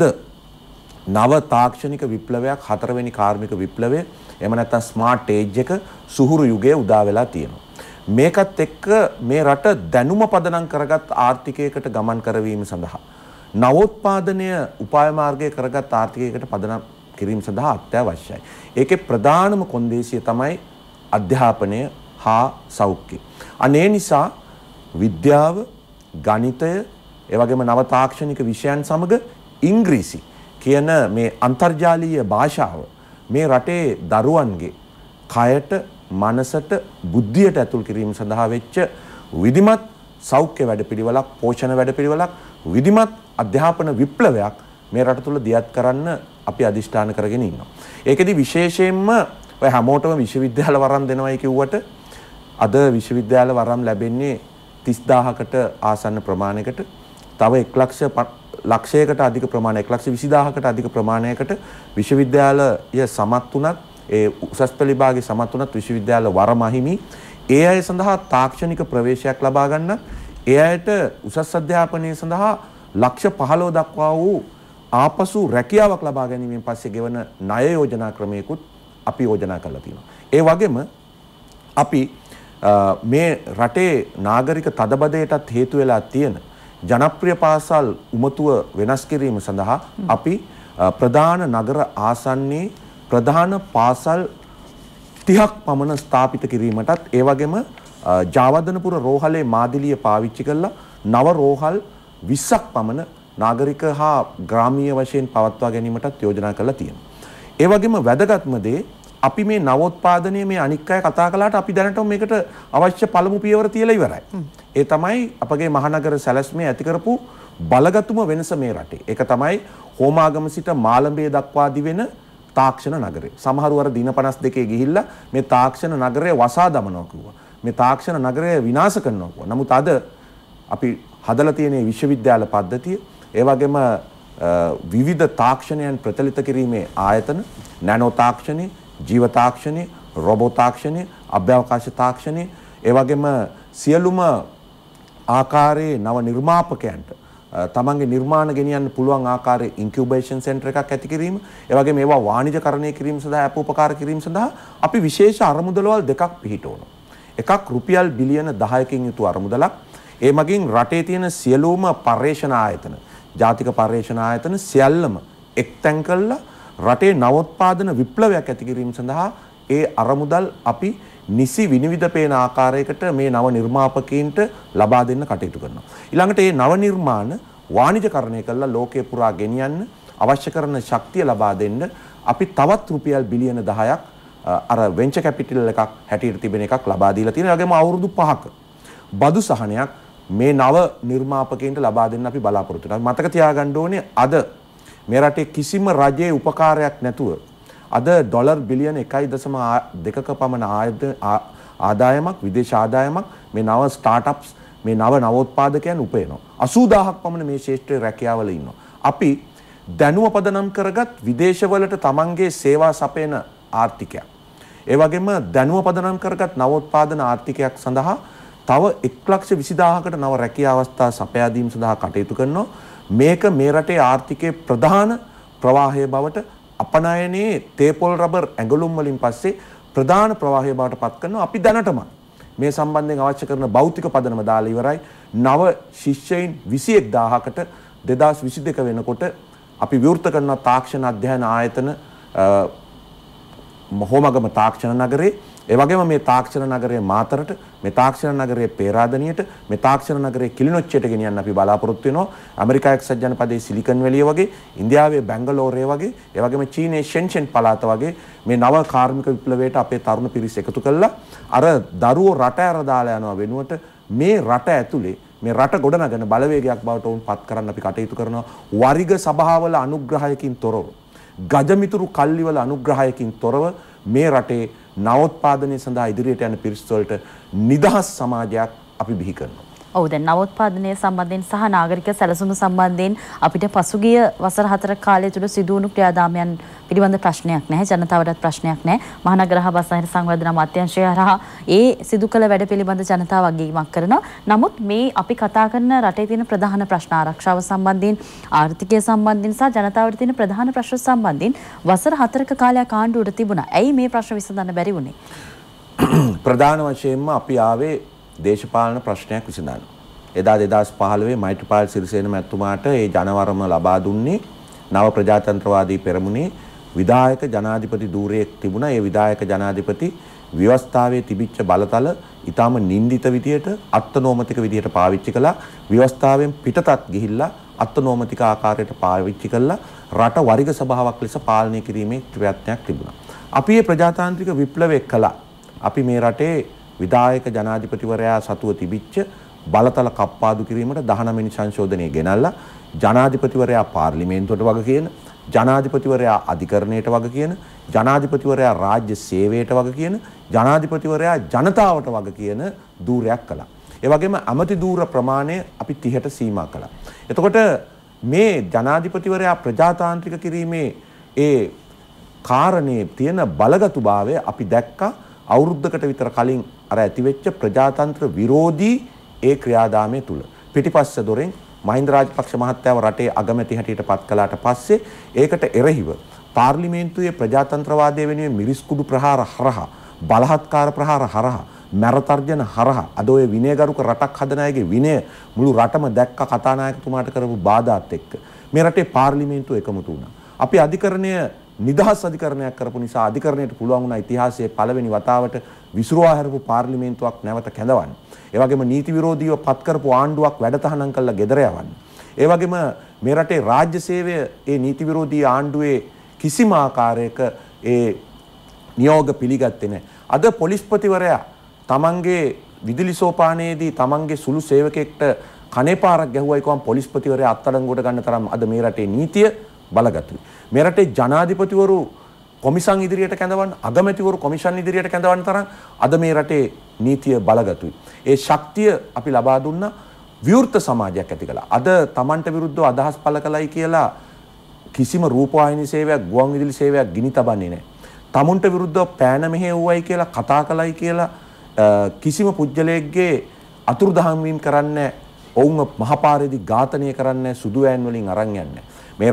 නව තාක්ෂණික විප්ලවයක්, හතරවෙනි කාර්මික විප්ලවය, එහෙම නැත්නම් ස්මාර්ට් ඒජ් එක සුහුරු යුගයේ උදා වෙලා තියෙනවා. මේකත් එක්ක මේ රට දැනුම පදනම් කරගත් ආර්ථිකයකට ගමන් කරවීම සඳහා නවෝත්පාදනය උපාය මාර්ගයේ කරගත් ආර්ථිකයකට පදනම් කිරීම සඳහා අත්‍යවශ්‍යයි. ඒකේ ප්‍රධානම කොන්දේසිය තමයි අධ්‍යාපනය හා සෞඛ්‍යය. අනේ නිසා විද්‍යාව, ගණිතය, ඒ වගේම නව තාක්ෂණික විෂයන් සමග ඉංග්‍රීසි කියන මේ අන්තර්ජාලීය භාෂාව මේ රටේ දරුවන්ගේ කයට, මනසට, බුද්ධියට ඇතුල් කිරීම සඳහා වෙච්ච විධිමත් සෞඛ්‍ය වැඩපිළිවෙලක්, පෝෂණ වැඩපිළිවෙලක්, විධිමත් අධ්‍යාපන විප්ලවයක් මේ රට තුල දියත් කරන්න අපි අදිෂ්ඨාන කරගෙන ඉන්නවා. ඒකෙදි විශේෂයෙන්ම ඔය හැමෝටම විශ්වවිද්‍යාල වරම් දෙනවයි කිව්වට අද විශ්වවිද්‍යාල වරම් ලැබෙන්නේ 30000කට ආසන්න ප්‍රමාණයකට. තව 1,00,000කට අධික ප්‍රමාණයක්, 1,20,000කට අධික ප්‍රමාණයකට විශ්වවිද්‍යාලය සමත් වුණත්, ඒ උසස් පෙළ විභාගයේ සමත් වුණත් විශ්වවිද්‍යාල වරම අහිමි. ඒ අය සඳහා තාක්ෂණික ප්‍රවේශයක් ලබා ගන්න, ඒ අයට උසස් අධ්‍යාපනය සඳහා ලක්ෂ 15 දක්වා වූ ආපසු රැකියාවක් ලබා ගැනීමෙන් පස්සේ ගෙවන ණය යෝජනා ක්‍රමයකුත් අපි යෝජනා කරලා තියෙනවා. ඒ වගේම අපි මේ රටේ නාගරික තදබදයටත් හේතු වෙලා තියෙන ජනප්‍රිය පාසල් උමතුව වෙනස් කිරීම සඳහා අපි ප්‍රධාන නගර ආසන්නයේ ප්‍රධාන පාසල් 30ක් පමණ ස්ථාපිත කිරීමටත්, ඒ වගේම ජාවදනපුර රෝහලේ මාදිලිය පාවිච්චි කරලා නව රෝහල් 20ක් පමණ නාගරික හා ග්‍රාමීය වශයෙන් පවත්වා ගැනීමටත් යෝජනා කරලා තියෙනවා. ඒ වගේම වැදගත්ම දේ අපි මේ නවෝත්පාදනයේ මේ අනික් අය කතා කළාට අපි දැනටම මේකට අවශ්‍ය පළමු පියවර තියලා ඉවරයි. ඒ තමයි අපගේ මහනගර සැලැස්මේ ඇති කරපු බලගතුම වෙනස මේ රටේ. ඒක තමයි හෝමාගම සිට මාළඹේ දක්වා දිවෙන තාක්ෂණ නගරය. සමහරව අර දින 52 ගිහිල්ලා මේ තාක්ෂණ නගරය වසා දමනවා කිව්වා. මේ තාක්ෂණ නගරය විනාශ කරනවා කිව්වා. නමුත් අද අපි හදලා තියෙන විශ්වවිද්‍යාල පද්ධතිය, ඒ වගේම විවිධ තාක්ෂණයන් ප්‍රචලිත කිරීමේ ආයතන, නැනෝ තාක්ෂණය, ජීව තාක්ෂණය, රොබෝ තාක්ෂණය, අභ්‍යවකාශ තාක්ෂණය, ඒ වගේම සියලුම ආකාරයේ නව නිර්මාපකයන්ට තමන්ගේ නිර්මාණ ගෙනියන්න පුළුවන් ආකාරයේ ඉන්කියුබේෂන් සෙන්ටර් එකක් ඇති කිරීම, ඒ වගේම ඒවා වාණිජකරණය කිරීම සඳහා අපෝපකාර කිරීම සඳහා අපි විශේෂ අරමුදලවල් දෙකක් පිහිටවනවා. එකක් රුපියල් බිලියන 10කින් යුතු අරමුදලක්. ඒ මගින් රටේ තියෙන සියලුම පර්යේෂණ ආයතන, ජාතික පර්යේෂණ ආයතන සියල්ලම එක්තැන් කළා රටේ නවෝත්පාදන විප්ලවයක් ඇති කිරීම සඳහා ඒ අරමුදල් අපි නිසි විනිවිද පේන ආකාරයකට මේ නව නිර්මාපකීන්ට ලබා දෙන්න කටයුතු කරනවා. ඊළඟට මේ නව නිර්මාණ වාණිජකරණය කරලා ලෝකේ පුරා ගෙනියන්න අවශ්‍ය කරන ශක්තිය ලබා දෙන්න අපි තවත් රුපියල් බිලියන 10ක් අර වෙන්චර් කැපිටල් එකක් හැටියට තිබෙන එකක් ලබා දීලා තියෙනවා. ඒ වගේම අවුරුදු 5ක බදු සහනයක් මේ නව නිර්මාපකීන්ට ලබා දෙන්න අපි බලාපොරොත්තු වෙනවා. මතක තියාගන්න ඕනේ අද මේ රටේ කිසිම රජයේ උපකාරයක් නැතුව අද ඩොලර් බිලියන 1.2ක පමණ ආදායමක්, විදේශ ආදායමක් මේ නව ස්ටාර්ට්අප්ස්, මේ නව නවෝත්පාදකයන් උපයනවා. 80000ක් පමණ මේ ක්ෂේත්‍රයේ රැකියාවල ඉන්නවා. අපි දැනුම පදනම් කරගත් විදේශවලට තමන්ගේ සේවා සපයන ආර්ථිකයක්, ඒ වගේම දැනුම පදනම් කරගත් නවෝත්පාදන ආර්ථිකයක් සඳහා තව 1,20,000කට නව රැකියා අවස්ථා සපයා දීම සඳහා කටයුතු කරනවා. මේක මේ රටේ ආර්ථිකයේ ප්‍රධාන ප්‍රවාහය බවට අපනයනයේ තේපොල් රබර් ඇඟලුම් වලින් පස්සේ ප්‍රධාන ප්‍රවාහය බවට පත් කරනවා. අපි දැනටම මේ සම්බන්ධයෙන් අවශ්‍ය කරන භෞතික පදනම දාලා ඉවරයි. නව ශිෂ්‍යයින් 21000කට 2022 වෙනකොට අපි විවෘත කරන තාක්ෂණ අධ්‍යයන ආයතන හෝමගම තාක්ෂණ නගරේ ඒ වගේම මේ තාක්ෂණ නගරයේ මාතරට, මේ තාක්ෂණ නගරයේ පේරාදෙනියට, මේ තාක්ෂණ නගරයේ කිලිනොච්චියට ගෙනියන්න අපි බලාපොරොත්තු වෙනවා. ඇමරිකා එක්සත් ජනපදයේ සිලිකන් වැලිය වගේ, ඉන්දියාවේ බැංගලෝරය වගේ, ඒ වගේම චීනයේ ෂෙන්ෂෙන් පළාත වගේ මේ නව කාර්මික විප්ලවයට අපේ තරුණ පිරිස එකතු කළා. අර දරුවෝ රට ඇර දාලා යනවා වෙනුවට මේ රට ඇතුලේ මේ රට ගොඩනගන බලවේගයක් බවට උන් පත් කරන්න අපි කටයුතු කරනවා. වරිග සභාවල අනුග්‍රහයකින් තොරව, ගජමිතුරු කල්ලිවල අනුග්‍රහයකින් තොරව මේ රටේ නවෝත්පාදනය සඳහා ඉදිරියට යන පිරිස් වලට නිදහස් සමාජයක් අපි බිහි කරනවා. ඔව් දැන් නවෝත්පාදනය සම්බන්ධයෙන් සහ නාගරික සැලසුම සම්බන්ධයෙන් අපිට පසුගිය වසර 4 කාලය තුළ සිදු වුණු ක්‍රියාදාමයන් පිළිබඳ ප්‍රශ්නයක් නැහැ. ජනතාවටත් ප්‍රශ්නයක් නැහැ. මහනගර හා බස්නාහිර සංවර්ධන අමාත්‍යාංශය හරහා ඒ සිදු කළ වැඩ පිළිබඳ ජනතාව අගයීමක් කරනවා. නමුත් මේ අපි කතා කරන රටේ තියෙන ප්‍රධාන ප්‍රශ්න ආරක්ෂාව සම්බන්ධයෙන්, ආර්ථිකය සම්බන්ධයෙන් සහ ජනතාවට තියෙන ප්‍රධාන ප්‍රශ්න සම්බන්ධයෙන් වසර 4ක කාලයක් ආණ්ඩුවට තිබුණා. ඇයි මේ ප්‍රශ්න විසඳන්න බැරි වුණේ? ප්‍රධාන වශයෙන්ම අපි ආවේ දේශපාලන ප්‍රශ්නයක් විසඳන්න. එදා 2015 මෛත්‍රීපාල සිරිසේන මැතිතුමාට ඒ ජනවරම ලබා දුන්නේ නව ප්‍රජාතන්ත්‍රවාදී පෙරමුණේ විධායක ජනාධිපති ධූරයක් තිබුණා. ඒ විධායක ජනාධිපති ව්‍යවස්ථාවේ තිබිච්ච බලතල ඊටම නින්දිත විදියට අත්නෝමතික විදියට පාවිච්චි කළා. ව්‍යවස්ථාවෙන් පිටතත් ගිහිල්ලා අත්නෝමතික ආකාරයට පාවිච්චි කළා. රට වරිග සභාවක් ලෙස පාලනය කිරීමේ ප්‍රයත්නයක් තිබුණා. අපි මේ ප්‍රජාතාන්ත්‍රික විප්ලවය කළා. අපි මේ රටේ විධායක ජනාධිපතිවරයා සතුව තිබිච්ච බලතල කප්පාදු කිරීමට 19 වෙනි සංශෝධනය ගෙනල්ලා ජනාධිපතිවරයා පාර්ලිමේන්තුවට වග කියන, ජනාධිපතිවරයා අධිකරණයට වග කියන, ජනාධිපතිවරයා රාජ්‍ය සේවයට වග කියන, ජනාධිපතිවරයා ජනතාවට වග කියන ධූරයක් කළා. ඒ වගේම අමති ධූර ප්‍රමාණය අපි 30ට සීමා කළා. එතකොට මේ ජනාධිපතිවරයා ප්‍රජාතාන්ත්‍රික කිරීමේ ඒ කාරණේ තියෙන බලගතුභාවය අපි දැක්කා අවුරුද්දකට විතර කලින් අර ඇතිවෙච්ච ප්‍රජාතන්ත්‍ර විරෝධී ඒ ක්‍රියාදාමයේ තුල. පිටිපස්ස දොරෙන් මහින්ද රාජපක්ෂ මහත්තයාව රටේ අගමැති හැටියට පත් කළාට පස්සේ ඒකට එරෙහිව පාර්ලිමේන්තුවේ ප්‍රජාතන්ත්‍රවාදය වෙනුවෙන් මිරිස් කුඩු ප්‍රහාර හරහා, බලහත්කාර ප්‍රහාර හරහා, මැරතර්ජන හරහා අද ඔය විනයගරුක රටක් හදන අයගේ විනය මුළු රටම දැක්ක කතානායකතුමාට කරපු බාධාත් එක්ක මේ රටේ පාර්ලිමේන්තුව එකමුතු වුණා. අපි අධිකරණය නිදහස් අධිකරණයක් කරපු නිසා අධිකරණයට පුළුවන් වුණා ඉතිහාසයේ පළවෙනි වතාවට විසිරුවා හැරපු පාර්ලිමේන්තුවක් නැවත කැඳවන්න. ඒ වගේම නීති විරෝධීව පත් කරපු ආණ්ඩුවක් වැඩතහනම් කළා ගෙදර යවන්න. ඒ වගේම මේ රටේ රාජ්‍ය සේවය ඒ නීති විරෝධී ආණ්ඩුවේ කිසිම ආකාරයක ඒ නියෝග පිළිගත්තේ නැහැ. අද පොලිස්පතිවරයා තමන්ගේ විදුලි සෝපානයේදී තමන්ගේ සුළු සේවකයෙක්ට කණේපාරක් ගැහුවයි කොහොම පොලිස්පතිවරයා අත්අඩංගුවට ගන්න තරම් අද මේ රටේ නීතිය බලගතුයි. මේ රටේ ජනාධිපතිවරු කොමිසම් ඉදිරියට කැඳවන්න, අගමැතිවරු කොමිෂන් ඉදිරියට කැඳවන්න තරම් අද මේ රටේ නීතිය බලගතුයි. ඒ ශක්තිය අපි ලබා දුන්නා විවෘත සමාජයක් ඇති කළා. අද Tamanට විරුද්ධව අදහස් පළ කළයි කියලා කිසිම රූපවාහිනී සේවයක්, ගුවන් විදුලි සේවයක් ගිනි තබන්නේ නැහැ. Tamanට විරුද්ධව පෑන මෙහෙව්වයි කියලා කතා කළයි කියලා කිසිම පුජ්‍යලයකගේ අතුරුදහන් වීම කරන්නේ, ඔවුන්ව මහපාරේදී ඝාතනය කරන්නේ, සුදු වෑන් වලින් අරන් යන්නේ. මේ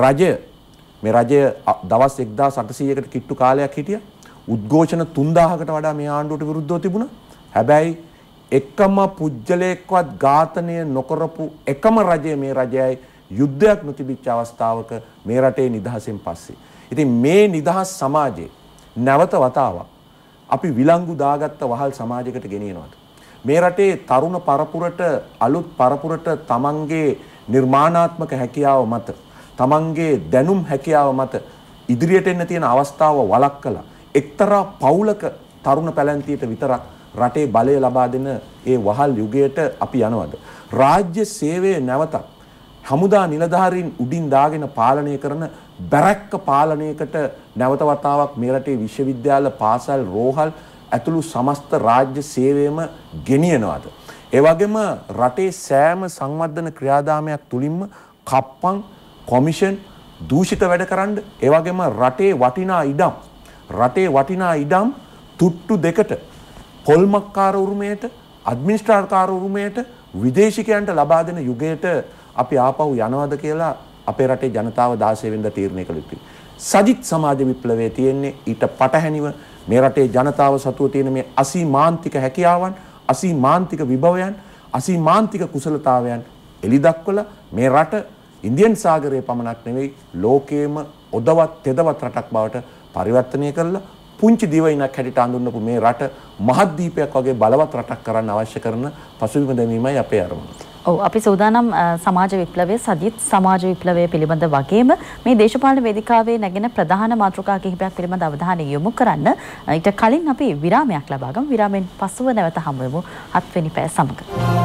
රජය දවස් 1800කට කිට්ටු කාලයක් හිටියා. උද්ඝෝෂණ 3000කට වඩා මේ ආණ්ඩුවට විරුද්ධව තිබුණා. හැබැයි එකම පුජ්‍යලයක්වත් ඝාතනය නොකරපු එකම රජය මේ රජයයි යුද්ධයක් නොතිබිච්ච අවස්ථාවක මේ රටේ නිදහසෙන් පස්සේ. ඉතින් මේ නිදහස් සමාජයේ නැවත වතාවක් අපි විලංගු දාගත්ත වහල් සමාජයකට ගෙනියනවාද? මේ රටේ තරුණ පරපුරට, අලුත් පරපුරට තමන්ගේ නිර්මාණාත්මක හැකියාව මත, තමන්ගේ දැනුම් හැකියාව මත ඉදිරියට එන්න තියෙන අවස්ථාව වළක්වලා එක්තරා පවුලක තරුණ පැලැන්තියට විතරක් රටේ බලය ලබා දෙන ඒ වහල් යුගයට අපි යනවද? රාජ්‍ය සේවය නැවතත් හමුදා නිලධාරීන් උඩින් දාගෙන පාලනය කරන බැරැක්ක පාලනයකට නැවත වතාවක් මේ රටේ විශ්වවිද්‍යාල, පාසල්, රෝහල් ඇතුළු සමස්ත රාජ්‍ය සේවයම ගෙනියනවද? ඒ වගේම රටේ සෑම සංවර්ධන ක්‍රියාදාමයක් තුලින්ම කප්පම්, කොමිෂන් දූෂිත වැඩ කරන්න, ඒ වගේම රටේ වටිනා ඉඩම් තුට්ටු දෙකට පොල්මක්කාර උරුමයට, ඇඩ්මිනිස්ට්‍රාට්කාර උරුමයට විදේශිකයන්ට ලබා දෙන යුගයට අපි ආපහු යනවද කියලා අපේ රටේ ජනතාව 16 වෙනිදා තීරණය කළ යුතුයි. සජිත් සමාජ විප්ලවයේ තියෙන්නේ ඊට පටහැනිව මේ රටේ ජනතාව සතුව තියෙන මේ අසීමාන්තික හැකියාවන්, අසීමාන්තික විභවයන්, අසීමාන්තික කුසලතාවයන් එලි දක්වලා මේ රට ඉන්දියන් සාගරයේ පමණක් නෙවෙයි ලෝකයේම ඔදවත් තෙදවත් රටක් බවට පරිවර්තනය කරලා පුංචි දිවයිනක් හැටියට හඳුන්වපු මේ රට මහද්වීපයක් වගේ බලවත් රටක් කරන්න අවශ්‍ය කරන පසුබිම දැමීමයි අපේ අරමුණ. ඔව් අපි සූදානම් සමාජ විප්ලවයේ සජිත් සමාජ විප්ලවයේ පිළිබඳ වගේම මේ දේශපාලන වේදිකාවේ නැගෙන ප්‍රධාන මාතෘකා කිහිපයක් පිළිබඳ අවධානය යොමු කරන්න ඊට කලින් අපි විරාමයක් ලබා ගමු. විරාමයෙන් පසුව නැවත හමු වෙමු හත්වෙනි පැය සමග.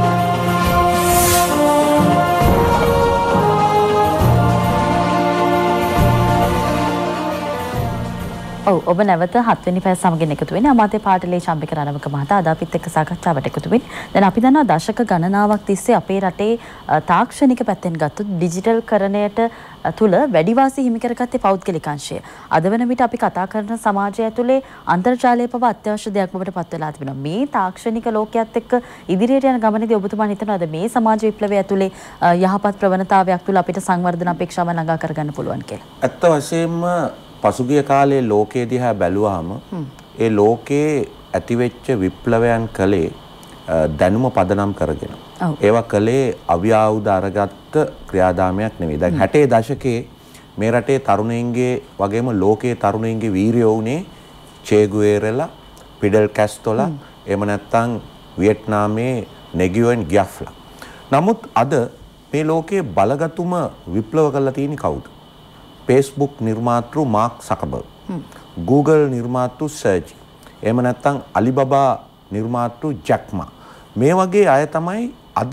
ඔබ නැවත හත්වෙනි පැය සමගින් එකතු වෙන්නේ අමාත්‍ය පාටලේ චම්පික රණවක මහතා අද අපිත් එක්ක සාකච්ඡාවට එකතු වෙන්නේ. දැන් අපි දන්නවා දශක ගණනාවක් තිස්සේ අපේ රටේ තාක්ෂණික පැත්තෙන් ගත්තොත් ඩිජිටල් කරණයට තුල වැඩි වාසි හිමි කරගත්තේ පෞද්ගලික අංශය. අද වෙන විට අපි කතා කරන සමාජය ඇතුලේ අන්තර්ජාලය පවා අත්‍යවශ්‍ය දෙයක් බවට පත් වෙලා තිබෙනවා. මේ තාක්ෂණික ලෝකයේත් එක්ක ඉදිරියට යන ගමනේදී ඔබතුමා හිතනවාද මේ සමාජ විප්ලවය ඇතුලේ යහපත් ප්‍රවණතාවයක් තුල අපිට සංවර්ධන අපේක්ෂාව ළඟා කරගන්න පුළුවන් කියලා? ඇත්ත වශයෙන්ම පසුගිය කාලේ ලෝකයේ දිහා බැලුවාම ඒ ලෝකයේ ඇතිවෙච්ච විප්ලවයන් කලේ දැනුම පදනම් කරගෙන. ඒවා කලේ අවියාවුද අරගත්ත ක්‍රියාදාමයක් නෙවෙයි. දැන් 60 දශකයේ මේ රටේ තරුණයින්ගේ වගේම ලෝකයේ තරුණයින්ගේ වීරියෝ උනේ චේ ගුවෙරලා, ෆිඩල් කැස්ට්‍රෝලා, එහෙම නැත්නම් වියට්නාමේ නෙගියොන් ගියෆ්ලා. නමුත් අද මේ ලෝකයේ බලගතුම විප්ලව කළා තියෙන්නේ කවුද? Facebook නිර්මාතෘ මාක් සකබර්ග්, Google නිර්මාතෘ සර්ජ්, එහෙම නැත්නම් Alibaba නිර්මාතෘ ජැක්මා. මේ වගේ අය තමයි අද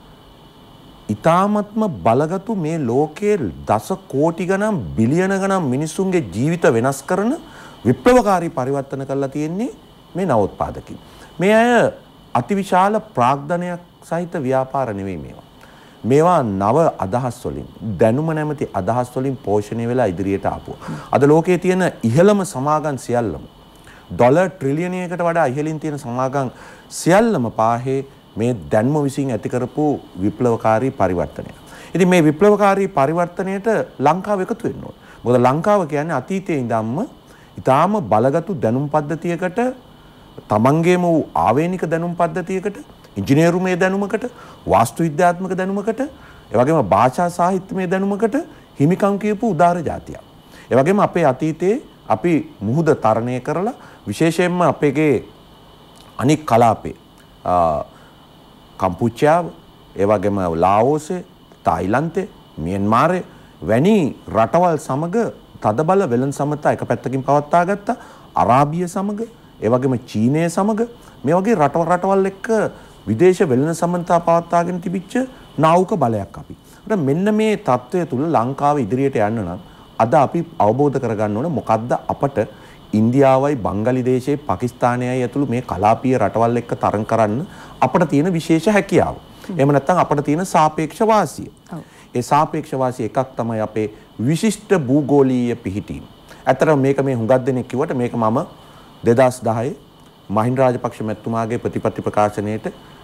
ඊ타ත්ම බලගතු මේ ලෝකයේ දස කෝටි ගණන් බිලියන ගණන් මිනිසුන්ගේ ජීවිත වෙනස් කරන විප්ලවකාරී පරිවර්තන කරලා තියෙන්නේ මේ නවෝත්පාදකින්. මේ අය අතිවිශාල ප්‍රාග්ධනයක් සහිත ව්‍යාපාර නෙවෙයි මේවා. මේවා නව අදහස් වලින් දැනුම නැමැති අදහස් වලින් පෝෂණය වෙලා ඉදිරියට ආපුවා. අද ලෝකයේ තියෙන ඉහළම සමාගම් සියල්ලම ඩොලර් ට්‍රිලියනයකට වඩා ඉහළින් තියෙන සමාගම් සියල්ලම පාහේ මේ දැනුම විසින් ඇති කරපු විප්ලවකාරී පරිවර්තනය. ඉතින් මේ විප්ලවකාරී පරිවර්තනයට ලංකාව එකතු වෙන්න ඕන. මොකද ලංකාව කියන්නේ අතීතයේ ඉඳන්ම ඊටාම බලගතු දැනුම් පද්ධතියකට, තමන්ගේම වූ ආවේනික දැනුම් පද්ධතියකට, ඉංජිනේරුමය දැනුමකට, වාස්තු විද්‍යාත්මක දැනුමකට, ඒ වගේම භාෂා සාහිත්‍යමය දැනුමකට හිමිකම් කියපු උදාර ජාතියක්. ඒ වගේම අපේ අතීතයේ අපි මුහුද තරණය කරලා විශේෂයෙන්ම අපේගේ අනික් කලාපේ කම්පුචියාව, ඒ වගේම ලාओසේ, තායිලන්තේ, මියන්මාරේ වැනි රටවල් සමග තදබල වෙළඳ සමතා එක පැත්තකින් පවත්වා ගත්තා. අරාබිය සමග, ඒ වගේම චීනය සමග මේ වගේ රටවල් එක්ක විදේශ වෙළඳ සම්බන්ධතා පවත්වාගෙන තිබිච්ච නාවුක බලයක් අපි. මෙන්න මේ தত্ত্বය තුල ලංකාව ඉදිරියට යන්න නම් අද අපි අවබෝධ කරගන්න ඕන මොකද්ද අපට ඉන්දියාවයි බංගලිදේශයයි පාකිස්තානයයි ඇතුළු මේ කලාපීය රටවල් එක්ක තරඟ කරන්න අපට තියෙන විශේෂ හැකියාව. එහෙම නැත්නම් අපට තියෙන සාපේක්ෂ වාසිය. ඒ සාපේක්ෂ වාසිය එකක් තමයි අපේ විශිෂ්ට භූගෝලීය පිහිටීම. ඇත්තටම මේක මේ හුඟක් දෙනෙක් කිව්වට මේක මම 2010 මහින්ද රාජපක්ෂ මැතිතුමාගේ ප්‍රතිපත්ති ප්‍රකාශනයේට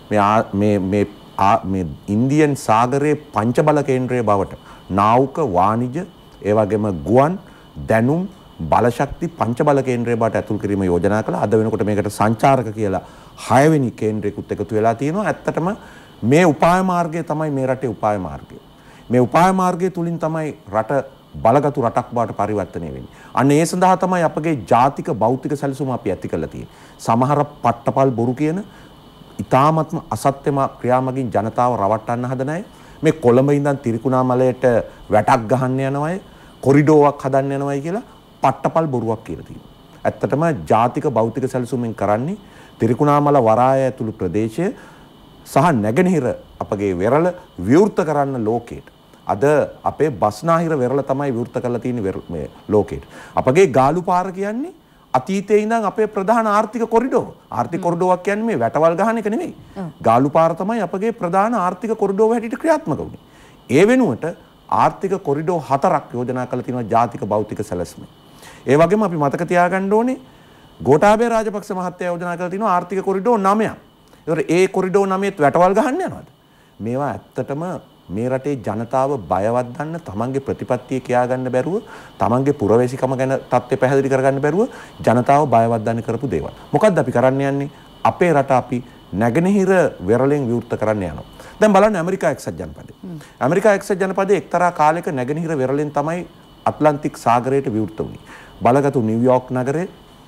මේ ඉන්දියන් සාගරයේ පංචබල කේන්ද්‍රය බවට නාවුක වාණිජ ඒ වගේම ගුවන් දැනුම් බලශක්ති පංචබල කේන්ද්‍රය බවට ඇතුල් කිරීම යෝජනා කළා. අද වෙනකොට මේකට සංචාරක කියලා 6 වෙනි කේන්ද්‍රයකුත් එකතු වෙලා තියෙනවා. ඇත්තටම මේ උපාය මාර්ගය තමයි මේ රටේ උපාය මාර්ගය. මේ උපාය මාර්ගය තුලින් තමයි රට බලගතු රටක් බවට පරිවර්තනය වෙන්නේ. අන්න ඒ සඳහා තමයි අපගේ ජාතික භෞතික සැලසුම අපි ඇති කරලා තියෙන්නේ. සමහර පට්ටපල් බොරු කියන ඊ타ත්ම අසත්‍යම ක්‍රියාමගින් ජනතාව රවට්ටන්න හදන අය, මේ කොළඹ ඉඳන් තිරිකුණාමලයට වැටක් ගහන්න යනවා අය, කොරිඩෝවක් හදන්න යනවායි කියලා පට්ටපල් බොරුවක් කියලා තියෙනවා. ඇත්තටම ජාතික භෞතික සැලසුමෙන් කරන්නේ තිරිකුණාමල වරාය ඇතුළු ප්‍රදේශය සහ නැගෙනහිර අපගේ වෙරළ විවෘත කරන්න ලෝකයට. අද අපේ බස්නාහිර වෙරළ තමයි විවෘත කරලා තියෙන්නේ මේ ලෝකයට. අපගේ ගාලු පාර කියන්නේ අතීතයේ ඉඳන් අපේ ප්‍රධාන ආර්ථික කොරිඩෝව. ආර්ථික කොරිඩෝවක් කියන්නේ මේ වැටවල් ගහන එක නෙවෙයි. ගාලු පාර තමයි අපගේ ප්‍රධාන ආර්ථික කොරිඩෝව හැටියට ක්‍රියාත්මක වුනේ. ඒ වෙනුවට ආර්ථික කොරිඩෝ 4ක් යෝජනා කරලා තියෙනවා ජාතික භෞතික සැලසුම. ඒ වගේම අපි මතක තියාගන්න ඕනේ ගෝඨාභය රාජපක්ෂ මහත්තයා යෝජනා කරලා තියෙනවා ආර්ථික කොරිඩෝ 9ක්. ඒතකොට ඒ කොරිඩෝ 9ත් වැටවල් ගහන්න යනවාද? මේවා ඇත්තටම මේ රටේ ජනතාව බයවත් ගන්න, තමන්ගේ ප්‍රතිපත්තිය කියා ගන්න බැරුව, තමන්ගේ පුරවැසිකම ගැන තත්ත්වය පැහැදිලි කරගන්න බැරුව ජනතාව බයවත් ගන්න කරපු දේවල්. මොකද්ද අපි කරන්න යන්නේ? අපේ රට අපි නැගෙනහිර වෙරළෙන් විවෘත කරන්න යනවා. දැන් බලන්න ඇමරිකා එක්සත් ජනපදය. ඇමරිකා එක්සත් ජනපදයේ එක්තරා කාලයක නැගෙනහිර වෙරළෙන් තමයි ඇට්ලන්ටික් සාගරයට විවෘත වුණේ. බලගතු නිව්යෝක් නගරය,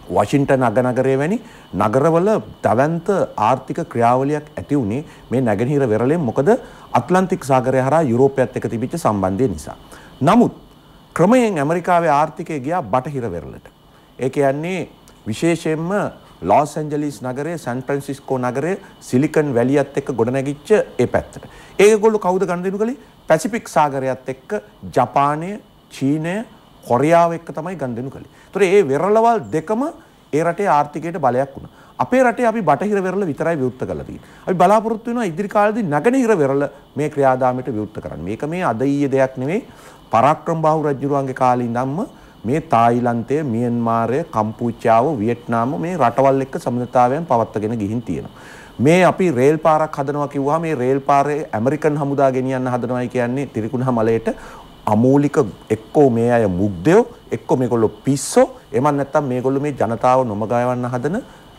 වොෂින්ටන් අගනගරය වැනි නගරවල දවැන්ත ආර්ථික ක්‍රියාවලියක් ඇති වුණේ මේ නැගෙනහිර වෙරළෙන්. මොකද ඇට්ලන්ටික් සාගරය හරහා යුරෝපයත් එක්ක තිබිච්ච සම්බන්ධය නිසා. නමුත් ක්‍රමයෙන් ඇමරිකාවේ ආර්ථිකය ගියා බටහිර වෙරළට. ඒ කියන්නේ විශේෂයෙන්ම ලොස් ඇන්ජලිස් නගරය, සැන් ෆ්‍රැන්සිස්කෝ නගරය, සිලිකන් වැලියත් එක්ක ගොඩනැගිච්ච ඒ පැත්තට. ඒගොල්ලෝ කවුද ගනුදෙනු කළේ? පැසිෆික් සාගරයත් එක්ක ජපානය, චීනය, කොරියාව එක්ක තමයි ගනුදෙනු කළේ. ඒතර මේ වෙරළවල් දෙකම ඒ රටේ ආර්ථිකයට බලයක් වුණා. අපේ රටේ අපි බටහිර වෙරළ විතරයි විවෘත කරලා තියෙන්නේ. අපි බලාපොරොත්තු වෙනවා ඉදිරි කාලෙදී නැගෙනහිර වෙරළ මේ ක්‍රියාදාමයට විවෘත කරන්න. මේක මේ අද ඊයේ දෙයක් නෙවෙයි. පරාක්‍රම බාහු රජුරුවන්ගේ කාලේ ඉඳන්ම මේ තායිලන්තය, මියන්මාරය, කම්පුචාව, වියට්නාම මේ රටවල් එක්ක සම්බන්ධතාවයන් පවත්වාගෙන ගිහින් තියෙනවා. මේ අපි රේල් පාරක් හදනවා කිව්වහම මේ රේල් පාරේ ඇමරිකන් හමුදා ගෙනියන්න හදනවායි කියන්නේ තිරිකුණා මලයට අමූලික එක්කෝ මේ අය මුග්දයෝ, එක්කෝ මේගොල්ලෝ පිස්සෝ, එමන් නැත්තම් මේගොල්ලෝ මේ ජනතාව නොමගාවන්න හදන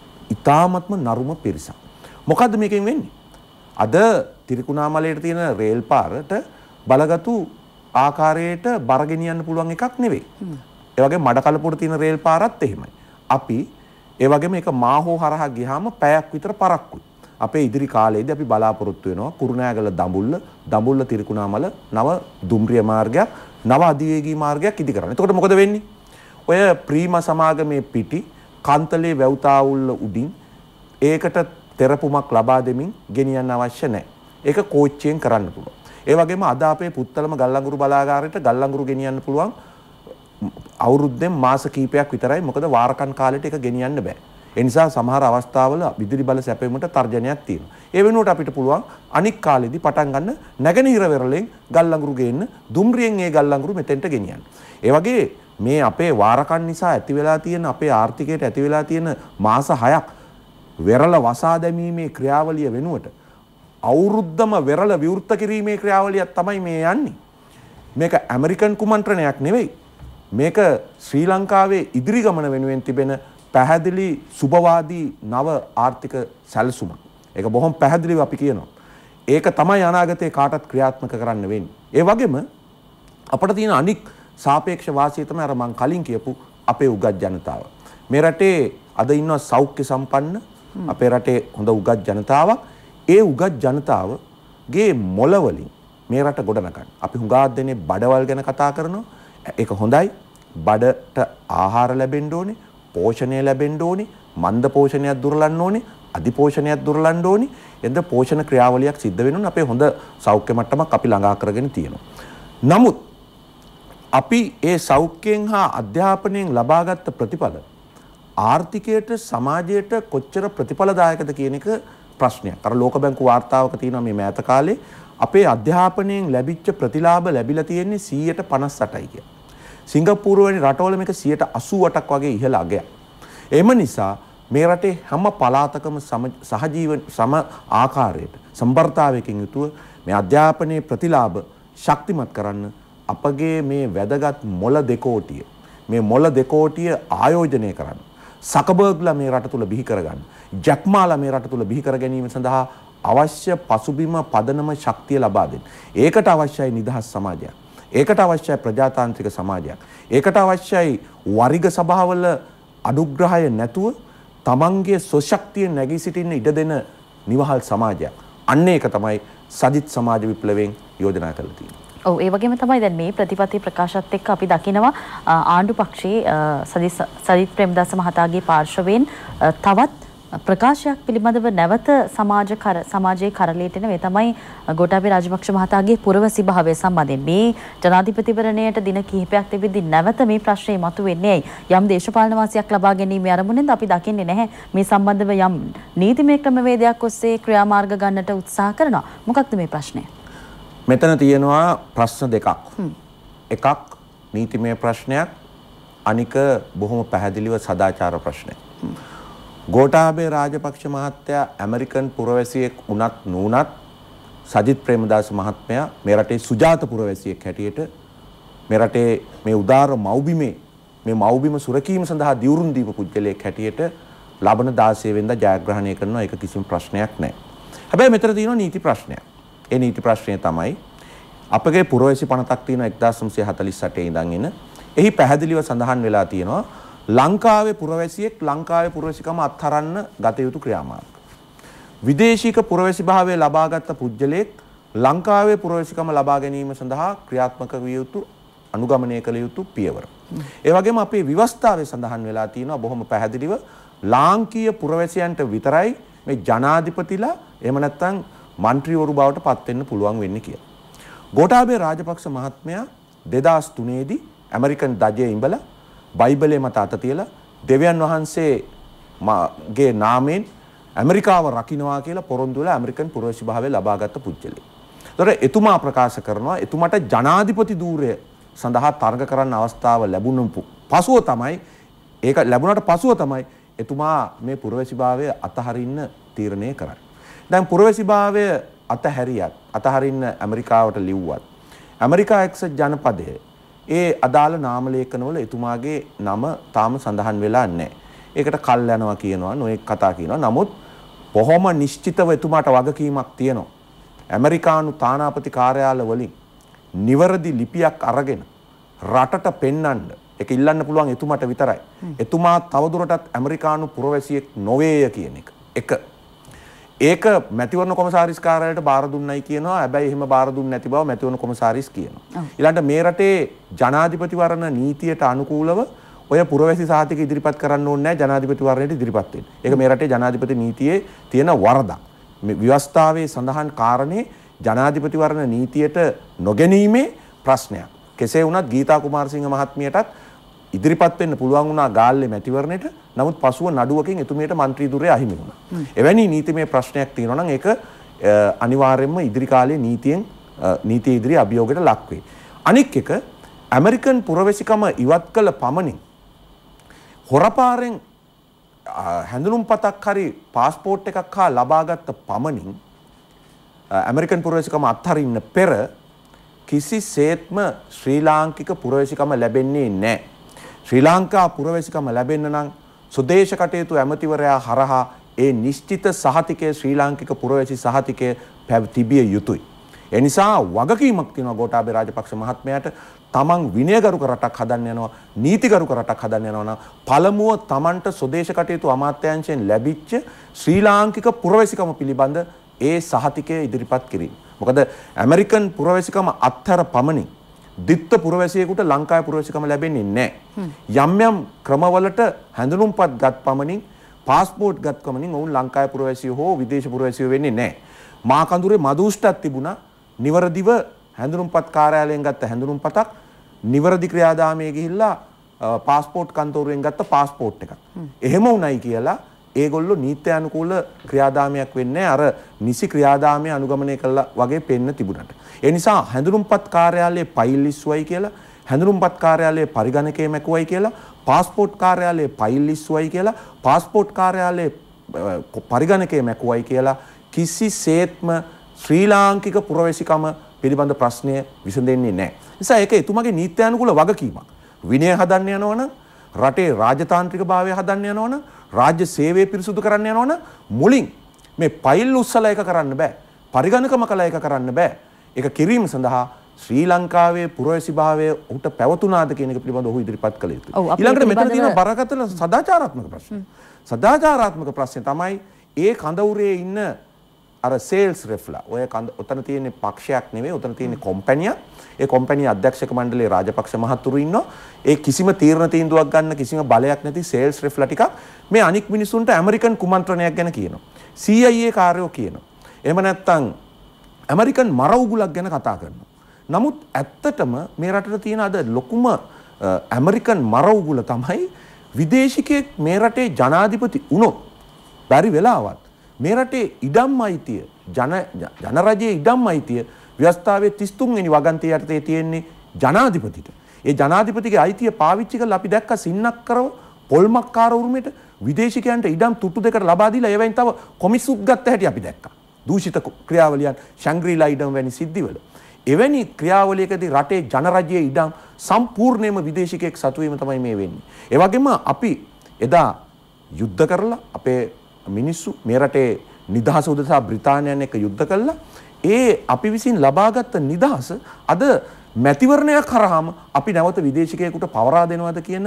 ඉතාමත්ම නරුම පිරිසක්. මොකද්ද මේකෙන් වෙන්නේ? අද තිරිකුණා මලයට තියෙන රේල් පාරට බලගතු ආකාරයට බර ගෙනියන්න පුළුවන් එකක් නෙවෙයි. ඒ වගේ මඩකලපුවට තියෙන රේල් පාරත් එහෙමයි. අපි ඒ වගේම ඒක මාහෝ හරහා ගියාම පැයක් විතර පරක්කුයි. අපේ ඉදිරි කාලයේදී අපි බලාපොරොත්තු වෙනවා කුරුණෑගල දඹුල්ල තිරිකුණාමල නව දුම්රිය මාර්ගයක්, නව අධිවේගී මාර්ගයක් ඉදි කරන්න. එතකොට මොකද වෙන්නේ? ඔය ප්‍රීම සමාගමේ පිටි කන්තලේ වැව්තාවුල්ල උඩින් ඒකට තෙරපුමක් ලබා දෙමින් ගෙනියන්න අවශ්‍ය නැහැ. ඒක කෝච්චියෙන් කරන්න පුළුවන්. ඒ වගේම අද අපේ පුත්තලම ගල්ලංගුරු බලාගාරයට ගල්ලංගුරු ගෙනියන්න පුළුවන් අවුරුද්දෙන් මාස කිහිපයක් විතරයි. මොකද වාරකන් කාලෙට ඒක ගෙනියන්න බෑ. ඒ නිසා සමහර අවස්ථාවල විදුලි බල සැපයීමට තර්ජනයක් තියෙනවා. ඒ වෙනුවට අපිට පුළුවන් අනික් කාලෙදී පටන් ගන්න නැගෙනහිර වෙරළෙන් ගල්ලංගුරු ගේන්න, දුම්රියෙන් ඒ ගල්ලංගුරු මෙතෙන්ට ගෙනියන්න. ඒ වගේ මේ අපේ වාරකන් නිසා ඇති වෙලා තියෙන අපේ ආර්ථිකයට ඇති වෙලා තියෙන මාස 6ක් වෙරළ වසා දැමීමේ ක්‍රියාවලිය වෙනුවට අවුරුද්දම වෙරළ විවෘත කිරීමේ ක්‍රියාවලියක් තමයි මේ යන්නේ. මේක ඇමරිකන් කුමන්ත්‍රණයක් නෙවෙයි. මේක ශ්‍රී ලංකාවේ ඉදිරි ගමන වෙනුවෙන් තිබෙන පැහැදිලි සුබවාදී නව ආර්ථික සැලසුමක්. ඒක බොහොම පැහැදිලිව අපි කියනවා. ඒක තමයි අනාගතේ කාටත් ක්‍රියාත්මක කරන්න වෙන්නේ. ඒ වගේම අපිට තියෙන අනික් සාපේක්ෂ වාසිය තමයි අර මං කලින් කියපු අපේ උගත් ජනතාව. මේ රටේ අද ඉන්නවා සෞඛ්‍ය සම්පන්න අපේ රටේ හොඳ උගත් ජනතාවක්. ඒ උගත් ජනතාවගේ මොළ වලින් මේ රට ගොඩනගන්න. අපි හුඟක් දෙනේ බඩවල් ගැන කතා කරනවා. ඒක හොඳයි. බඩට ආහාර ලැබෙන්න ඕනේ, පෝෂණය ලැබෙන්න ඕනේ, මන්ද පෝෂණයක් දුරලන්න ඕනේ, අධි පෝෂණයක් දුරලන්න ඕනේ. එතන පෝෂණ ක්‍රියාවලියක් සිද්ධ වෙනුන අපේ හොඳ සෞඛ්‍ය මට්ටමක් අපි ළඟා කරගෙන තියෙනවා. නමුත් අපි ඒ සෞඛ්‍යයෙන් හා අධ්‍යාපනයෙන් ලබාගත් ප්‍රතිඵල ආර්ථිකයට, සමාජයට කොච්චර ප්‍රතිඵලදායකද කියන එක ප්‍රශ්නයක්. අර ලෝක බැංකු වාර්තාවක තියෙනවා මේ මෑත කාලේ අපේ අධ්‍යාපනයෙන් ලැබිච්ච ප්‍රතිලාභ ලැබිලා තියෙන්නේ 158යි කියලා. සිංගප්පූරුව වැනි රටවල මේක 188ක් වගේ ඉහළ අගයක්. එම නිසා මේ රටේ හැම පළාතකම සම ආකාරයට සම්බර්තාවයකින් යුතුව මේ අධ්‍යාපනයේ ප්‍රතිලාභ ශක්තිමත් කරන්න අපගේ මේ වැදගත් මොළ දෙකෝටිය මේ මොළ දෙකෝටිය ආයෝජනය කරන්න. සකබර්ග්ලා මේ රට තුල බිහි කරගන්න. ජැක්මාලා මේ රට තුල බිහි කර ගැනීම සඳහා අවශ්‍ය පසුබිම පදනම ශක්තිය ලබා දෙන්න. ඒකට අවශ්‍යයි නිදහස් සමාජයක්. ඒකට අවශ්‍යයි ප්‍රජාතාන්ත්‍රික සමාජයක්. ඒකට අවශ්‍යයි වරිග සභාවල අනුග්‍රහය නැතුව තමන්ගේ සොශක්තිය නැගී සිටින්න ඉඩ දෙන නිවහල් සමාජයක්. අන්න ඒක තමයි සජිත් සමාජ විප්ලවයෙන් යෝජනා කරලා තියෙන්නේ. ඔව් ඒ වගේම තමයි දැන් මේ ප්‍රතිපත්ති ප්‍රකාශත් එක්ක අපි දකිනවා ආණ්ඩු පක්ෂයේ සජිත් ප්‍රේමදාස මහතාගේ පාර්ශවයෙන් තවත් ප්‍රකාශයක් පිළිබඳව නැවත සමාජයේ කරලියට එන මේ තමයි ගෝඨාභය රාජපක්ෂ මහතාගේ පුරවැසි භාවය සම්බන්ධයෙන් මේ ජනාධිපතිවරණයට දින කිහිපයක් තිබෙද්දී නැවත මේ ප්‍රශ්නේ මතුවෙන්නේ ඇයි? යම් දේශපාලන වාසියක් ලබා ගැනීමේ අරමුණෙන්ද අපි දකින්නේ නැහැ මේ සම්බන්ධව යම් නීතිමය ක්‍රමවේදයක් ඔස්සේ ක්‍රියාමාර්ග ගන්නට උත්සාහ කරනවා. මොකක්ද මේ ප්‍රශ්නය? මෙතන තියෙනවා ප්‍රශ්න දෙකක්. එකක් නීතිමය ප්‍රශ්නයක්, අනික බොහොම පැහැදිලිව සදාචාර ප්‍රශ්නයක්. ගෝඨාභය රාජපක්ෂ මහත්තයා ඇමරිකන් පුරවැසියෙක් වුණත් නුනත් සජිත් ප්‍රේමදාස මහත්මයා මේ රටේ සුජාත පුරවැසියෙක් හැටියට මේ රටේ මේ උදාර මව්බිම සුරකීම සඳහා දියුරුම් දීප පුද්ගලයෙක් හැටියට ලබන 16 වෙනිදා ජයග්‍රහණය කරනවා. ඒක කිසිම ප්‍රශ්නයක් නැහැ. හැබැයි මෙතන තියෙනවා නීති ප්‍රශ්නයක්. ඒ නීති ප්‍රශ්නය තමයි අපගේ පුරවැසි පනතක් තියෙන 1948 ඉඳන් එන එහි පැහැදිලිව සඳහන් වෙලා තියෙනවා ලංකාවේ පුරවැසියෙක් ලංකාවේ පුරවැසිකම අත්හරන්න ගත යුතු ක්‍රියාමාර්ග. විදේශීක පුරවැසි භාවය ලබාගත් පුද්ගලයෙක් ලංකාවේ පුරවැසිකම ලබා ගැනීම සඳහා ක්‍රියාත්මක විය යුතු අනුගමනය කළ යුතු පියවර. ඒ වගේම අපේ ව්‍යවස්ථාවේ සඳහන් වෙලා තියෙනවා බොහොම පැහැදිලිව ලාංකීය පුරවැසියන්ට විතරයි මේ ජනාධිපතිලා එහෙම නැත්නම් മന്ത്രിවරු බවට පත් වෙන්න පුළුවන් වෙන්නේ කියලා. ගෝඨාභය රාජපක්ෂ මහත්මයා 2003 දී ඇමරිකන් දජයේ ඉඹලා බයිබලයේ මත අත තියලා දෙවියන් වහන්සේගේ නාමයෙන් ඇමරිකාව රකින්නවා කියලා පොරොන්දු වෙලා ඇමරිකන් පුරවැසි භාවය ලබාගත් පුද්ගලයෙක්. ඒතර එතුමා ප්‍රකාශ කරනවා එතුමාට ජනාධිපති ධූරය සඳහා තරඟ කරන්න අවස්ථාව ලැබුණු පසුව තමයි ඒක ලැබුණාට පසුව තමයි එතුමා මේ පුරවැසි භාවය අතහරින්න තීරණය කරන්නේ. දැන් පුරවැසි භාවය අතහැරියත් අතහරින්න ඇමරිකාවට ලිව්වත් ඇමරිකා එක්සත් ජනපදයේ ඒ අදාළ නාම ලේඛනවල එතුමාගේ නම තාම සඳහන් වෙලා නැහැ. ඒකට කල් යනවා කියනවා නොඑක් කතා කියනවා. නමුත් බොහොම නිශ්චිතව එතුමාට වගකීමක් තියෙනවා. ඇමරිකානු තානාපති කාර්යාල වලින් නිවැරදි ලිපියක් අරගෙන රටට පෙන්වන්න ඒක ඉල්ලන්න පුළුවන් එතුමාට විතරයි. එතුමා තවදුරටත් ඇමරිකානු පුරවැසියෙක් නොවේය කියන එක. ඒක මැතිවරණ කොමසාරිස් කාර්යාලයට බාර දුන්නයි කියනවා. හැබැයි එහෙම බාර දුන්නේ නැති බව මැතිවරණ කොමසාරිස් කියනවා. ඊළඟට මේ රටේ ජනාධිපතිවරණ නීතියට අනුකූලව ඔය පුරවැසි සහතික ඉදිරිපත් කරන්න ඕනේ නැහැ ජනාධිපතිවරණයට ඉදිරිපත් වෙන්න. ඒක මේ රටේ ජනාධිපති නීතියේ තියෙන වරදක්. මේ ව්‍යවස්ථාවේ සඳහන් කාරණේ ජනාධිපතිවරණ නීතියට නොගැනීමේ ප්‍රශ්නයක්. කෙසේ වුණත් ගීතා කුමාරසිංහ මහත්මියටත් ඉදිරිපත් වෙන්න පුළුවන් වුණා ගාල්ලේ මැතිවරණයට. නමුත් පසුව නඩුවකින් එතුමියට മന്ത്രി ධුරය අහිමි වුණා. එවැනි නීතිමය ප්‍රශ්නයක් තියෙනවා නම් ඒක අනිවාර්යයෙන්ම ඉදිරි කාලේ නීතිය ඉදිරි අභියෝගයට ලක් වේ. අනික් එක ඇමරිකන් පුරවැසිකම ඉවත් කළ පමණින් හොරපාරෙන් හැඳුනුම්පතක් හරි පාස්පෝර්ට් එකක් හා ලබාගත් පමණින් ඇමරිකන් පුරවැසිකම අත්හරින්න පෙර කිසිසේත්ම ශ්‍රී ලාංකික පුරවැසිකම ලැබෙන්නේ නැහැ. ශ්‍රී ලංකා පුරවැසිකම ලැබෙන්න නම් සුදේශ කටයුතු ඇමතිවරයා හරහා ඒ නිශ්චිත සහතිකයේ ශ්‍රී ලාංකික පුරවැසි සහතිකය තිබිය යුතුයි. ඒ නිසා වගකීමක් තියෙනවා ගෝඨාභය රාජපක්ෂ මහත්මයාට තමන් විනයගරුක රටක් හදන්න යනවා නීතිගරුක රටක් හදන්න යනවා නම් පළමුව තමන්ට සුදේශ කටයුතු අමාත්‍යාංශයෙන් ලැබිච්ච ශ්‍රී ලාංකික පුරවැසිකම පිළිබඳ ඒ සහතිකය ඉදිරිපත් කිරීම. මොකද ඇමරිකන් පුරවැසිකම අත්හැර පමණින් දිත්ත පුරවැසියෙකුට ලංකාවේ පුරවැසිකම ලැබෙන්නේ නැහැ. යම් යම් ක්‍රමවලට හැඳුනුම්පත් ගත් පමණින් පාස්පෝර්ට් ගත් පමණින් ඔවුන් ලංකාවේ පුරවැසියෝ හෝ විදේශ පුරවැසියෝ වෙන්නේ නැහැ. මා කඳුරේ මදුෂ්ටක් තිබුණා නිවරදිව හැඳුනුම්පත් කාර්යාලයෙන් ගත්ත හැඳුනුම්පතක් නිවරදි ක්‍රියාදාමයේ ගිහිල්ලා පාස්පෝර්ට් කන්තෝරුවෙන් ගත්ත පාස්පෝර්ට් එකක්. එහෙම උණයි කියලා ඒගොල්ලෝ නීත්‍යානුකූල ක්‍රියාදාමයක් වෙන්නේ අර නිසි ක්‍රියාදාමය අනුගමනය කළා වගේ පෙන්න තිබුණාට. ඒ නිසා හැඳුනුම්පත් කාර්යාලයේ ෆයිල් ඉස්සුවයි කියලා, හැඳුනුම්පත් කාර්යාලයේ පරිගණකයේ මැකුවයි කියලා, පාස්පෝර්ට් කාර්යාලයේ ෆයිල් ඉස්සුවයි කියලා, පාස්පෝර්ට් කාර්යාලයේ පරිගණකයේ මැකුවයි කියලා කිසිසේත්ම ශ්‍රී ලාංකික පුරවැසිකම පිළිබඳ ප්‍රශ්නය විසඳෙන්නේ නැහැ. නිසා ඒක එතුමාගේ නීත්‍යානුකූල වගකීමක්. විනය හදන්න යනවනම්, රටේ රාජතාන්ත්‍රික භාවය හදන්න යනවනම්, රාජ්‍ය සේවය පිරිසුදු කරන්න යනවනම් මුලින් මේ ෆයිල් උස්සලා එක කරන්න බෑ. පරිගණකම කළා එක කරන්න බෑ. ඒක කිරීම සඳහා ශ්‍රී ලංකාවේ පුරවැසි භාවය උට පැවතුනාද කියන එක පිළිබඳව ඔහු ඉදිරිපත් කළ යුතුයි. ඊළඟට මෙතන තියෙන බරපතල සදාචාරාත්මක ප්‍රශ්න. සදාචාරාත්මක ප්‍රශ්නේ තමයි ඒ කඳවුරේ ඉන්න අර සේල්ස් රෙෆ්ලා ඔය ඔතන තියෙන පක්ෂයක් නෙවෙයි ඔතන තියෙන කොම්පැනියක්. ඒ කොම්පැනි අධ්‍යක්ෂක මණ්ඩලයේ රාජපක්ෂ මහතුරු ඉන්නවා. ඒ කිසිම තීරණ තීන්දුවක් ගන්න කිසිම බලයක් නැති සේල්ස් රෙෆ්ලා ටිකක් මේ අනික් මිනිසුන්ට ඇමරිකන් කුමන්ත්‍රණයක් ගැන කියනවා. CIA කාර්යෝ කියනවා. එහෙම නැත්නම් ඇමරිකන් මර උගුලක් ගැන කතා කරනවා. නමුත් ඇත්තටම මේ රටේ තියෙන අද ලොකුම ඇමරිකන් මර උගුල තමයි විදේශිකයෙක් මේ රටේ ජනාධිපති වුණොත් බැරි වෙලාවත් මේ රටේ ඉඩම් අයිතිය ජනරජයේ ඉඩම් අයිතිය ව්‍යවස්ථාවේ 33 වෙනි වගන්තිය යටතේ තියෙන්නේ ජනාධිපතිට. ඒ ජනාධිපතිගේ අයිතිය පාවිච්චි කරලා අපි දැක්ක සින්නක්කරව පොල්මක්කාර උරුමෙට විදේශිකයන්ට ඉඩම් තුට්ටු දෙකට ලබා දීලා ඒවෙන් තව කොමිසුක් ගත්ත හැටි අපි දැක්කා. දූෂිත ක්‍රියාවලියන් ශැංග්‍රීලා ඉඩම් වැනි සිද්ධිවල. එවැනි ක්‍රියාවලියකදී රටේ ජනරජයේ ඉඩම් සම්පූර්ණයෙන්ම විදේශිකයෙක් සතු වීම තමයි මේ වෙන්නේ. ඒ වගේම අපි එදා යුද්ධ කරලා අපේ මිනිස්සු මේ රටේ නිදහස උදෙසා බ්‍රිතාන්‍යයන් එක්ක යුද්ධ කළා. ඒ අපි විසින් ලබාගත් නිදහස අද මැතිවරණයක් කරාම අපි නැවත විදේශිකයෙකුට පවරා දෙනවද කියන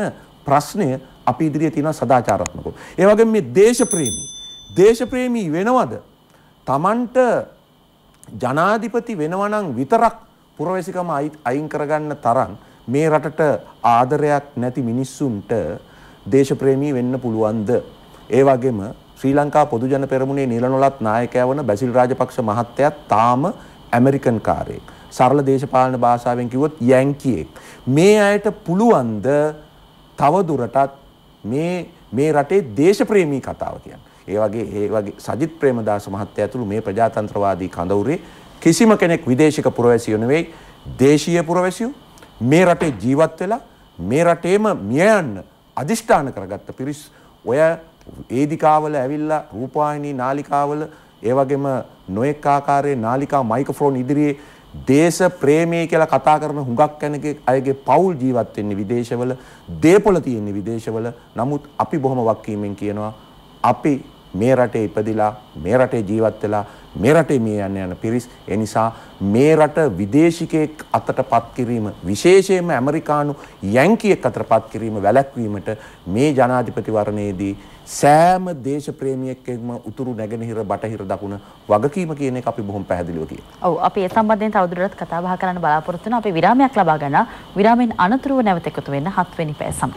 ප්‍රශ්නය අපි ඉදිරියේ තියෙන සදාචාරාත්මකව. ඒ වගේම මේ දේශප්‍රේමී වෙනවද? Tamanට ජනාධිපති වෙනවා නම් විතරක් පුරවැසිකම අයින් කරගන්න තරම් මේ රටට ආදරයක් නැති මිනිස්සුන්ට දේශප්‍රේමී වෙන්න පුළුවන්ද? ඒ වගේම ශ්‍රී ලංකා පොදු ජන පෙරමුණේ නිලනොලත් නායකයා වන බැසිල් රාජපක්ෂ මහත්තයා තාම ඇමරිකන් කාරයෙක්. සරල දේශපාලන භාෂාවෙන් කිව්වොත් යැන්කියෙක්. මේ අයට පුළුවන්ද තව දුරටත් මේ රටේ දේශප්‍රේමී කතාව කියන්න. ඒ වගේ සජිත් ප්‍රේමදාස මහත්තයා ඇතුළු මේ ප්‍රජාතන්ත්‍රවාදී කඳවුරේ කිසිම කෙනෙක් විදේශික පුරවැසියෝ නෙවෙයි, දේශීය පුරවැසියෝ මේ රටේ ජීවත් වෙලා මේ රටේම මිය යන්න අදිෂ්ඨාන කරගත්ත පිරිස් ඔය වේදිකාවල ඇවිල්ලා රූපවාහිනී නාලිකාවල ඒ වගේම නොඑක ආකාරයේ නාලිකා මයික්‍රොෆෝන් ඉදිරියේ දේශ ප්‍රේමී කියලා කතා කරන හුඟක් කෙනෙක්ගේ අයගේ පෞල් ජීවත් වෙන්නේ විදේශවල, දේපොළ තියෙන්නේ විදේශවල. නමුත් අපි බොහොම වක්කීමෙන් කියනවා අපි මේ රටේ ඉපදිලා මේ රටේ ජීවත් වෙලා මේ රටේ මේ යන පිරිස්. ඒ නිසා මේ රට විදේශිකයෙක් අතටපත් කිරීම, විශේෂයෙන්ම ඇමරිකානු යැන්කියෙක් අතටපත් කිරීම වැළැක්වීමට මේ ජනාධිපතිවරණයේදී සෑම දේශප්‍රේමියෙක්ගෙම උතුරු නැගෙනහිර බටහිර දකුණ වගකීම කියන එක අපි බොහොම පැහැදිලිව කියනවා. ඔව් අපි ඒ සම්බන්ධයෙන් තවදුරටත් කතා බහ කරන්න බලාපොරොත්තු වෙනවා. අපි විරාමයක් ලබා ගන්නවා. විරාමයෙන් අනතුරුව නැවත එකතු වෙන්න 7 වෙනි පැය සමග.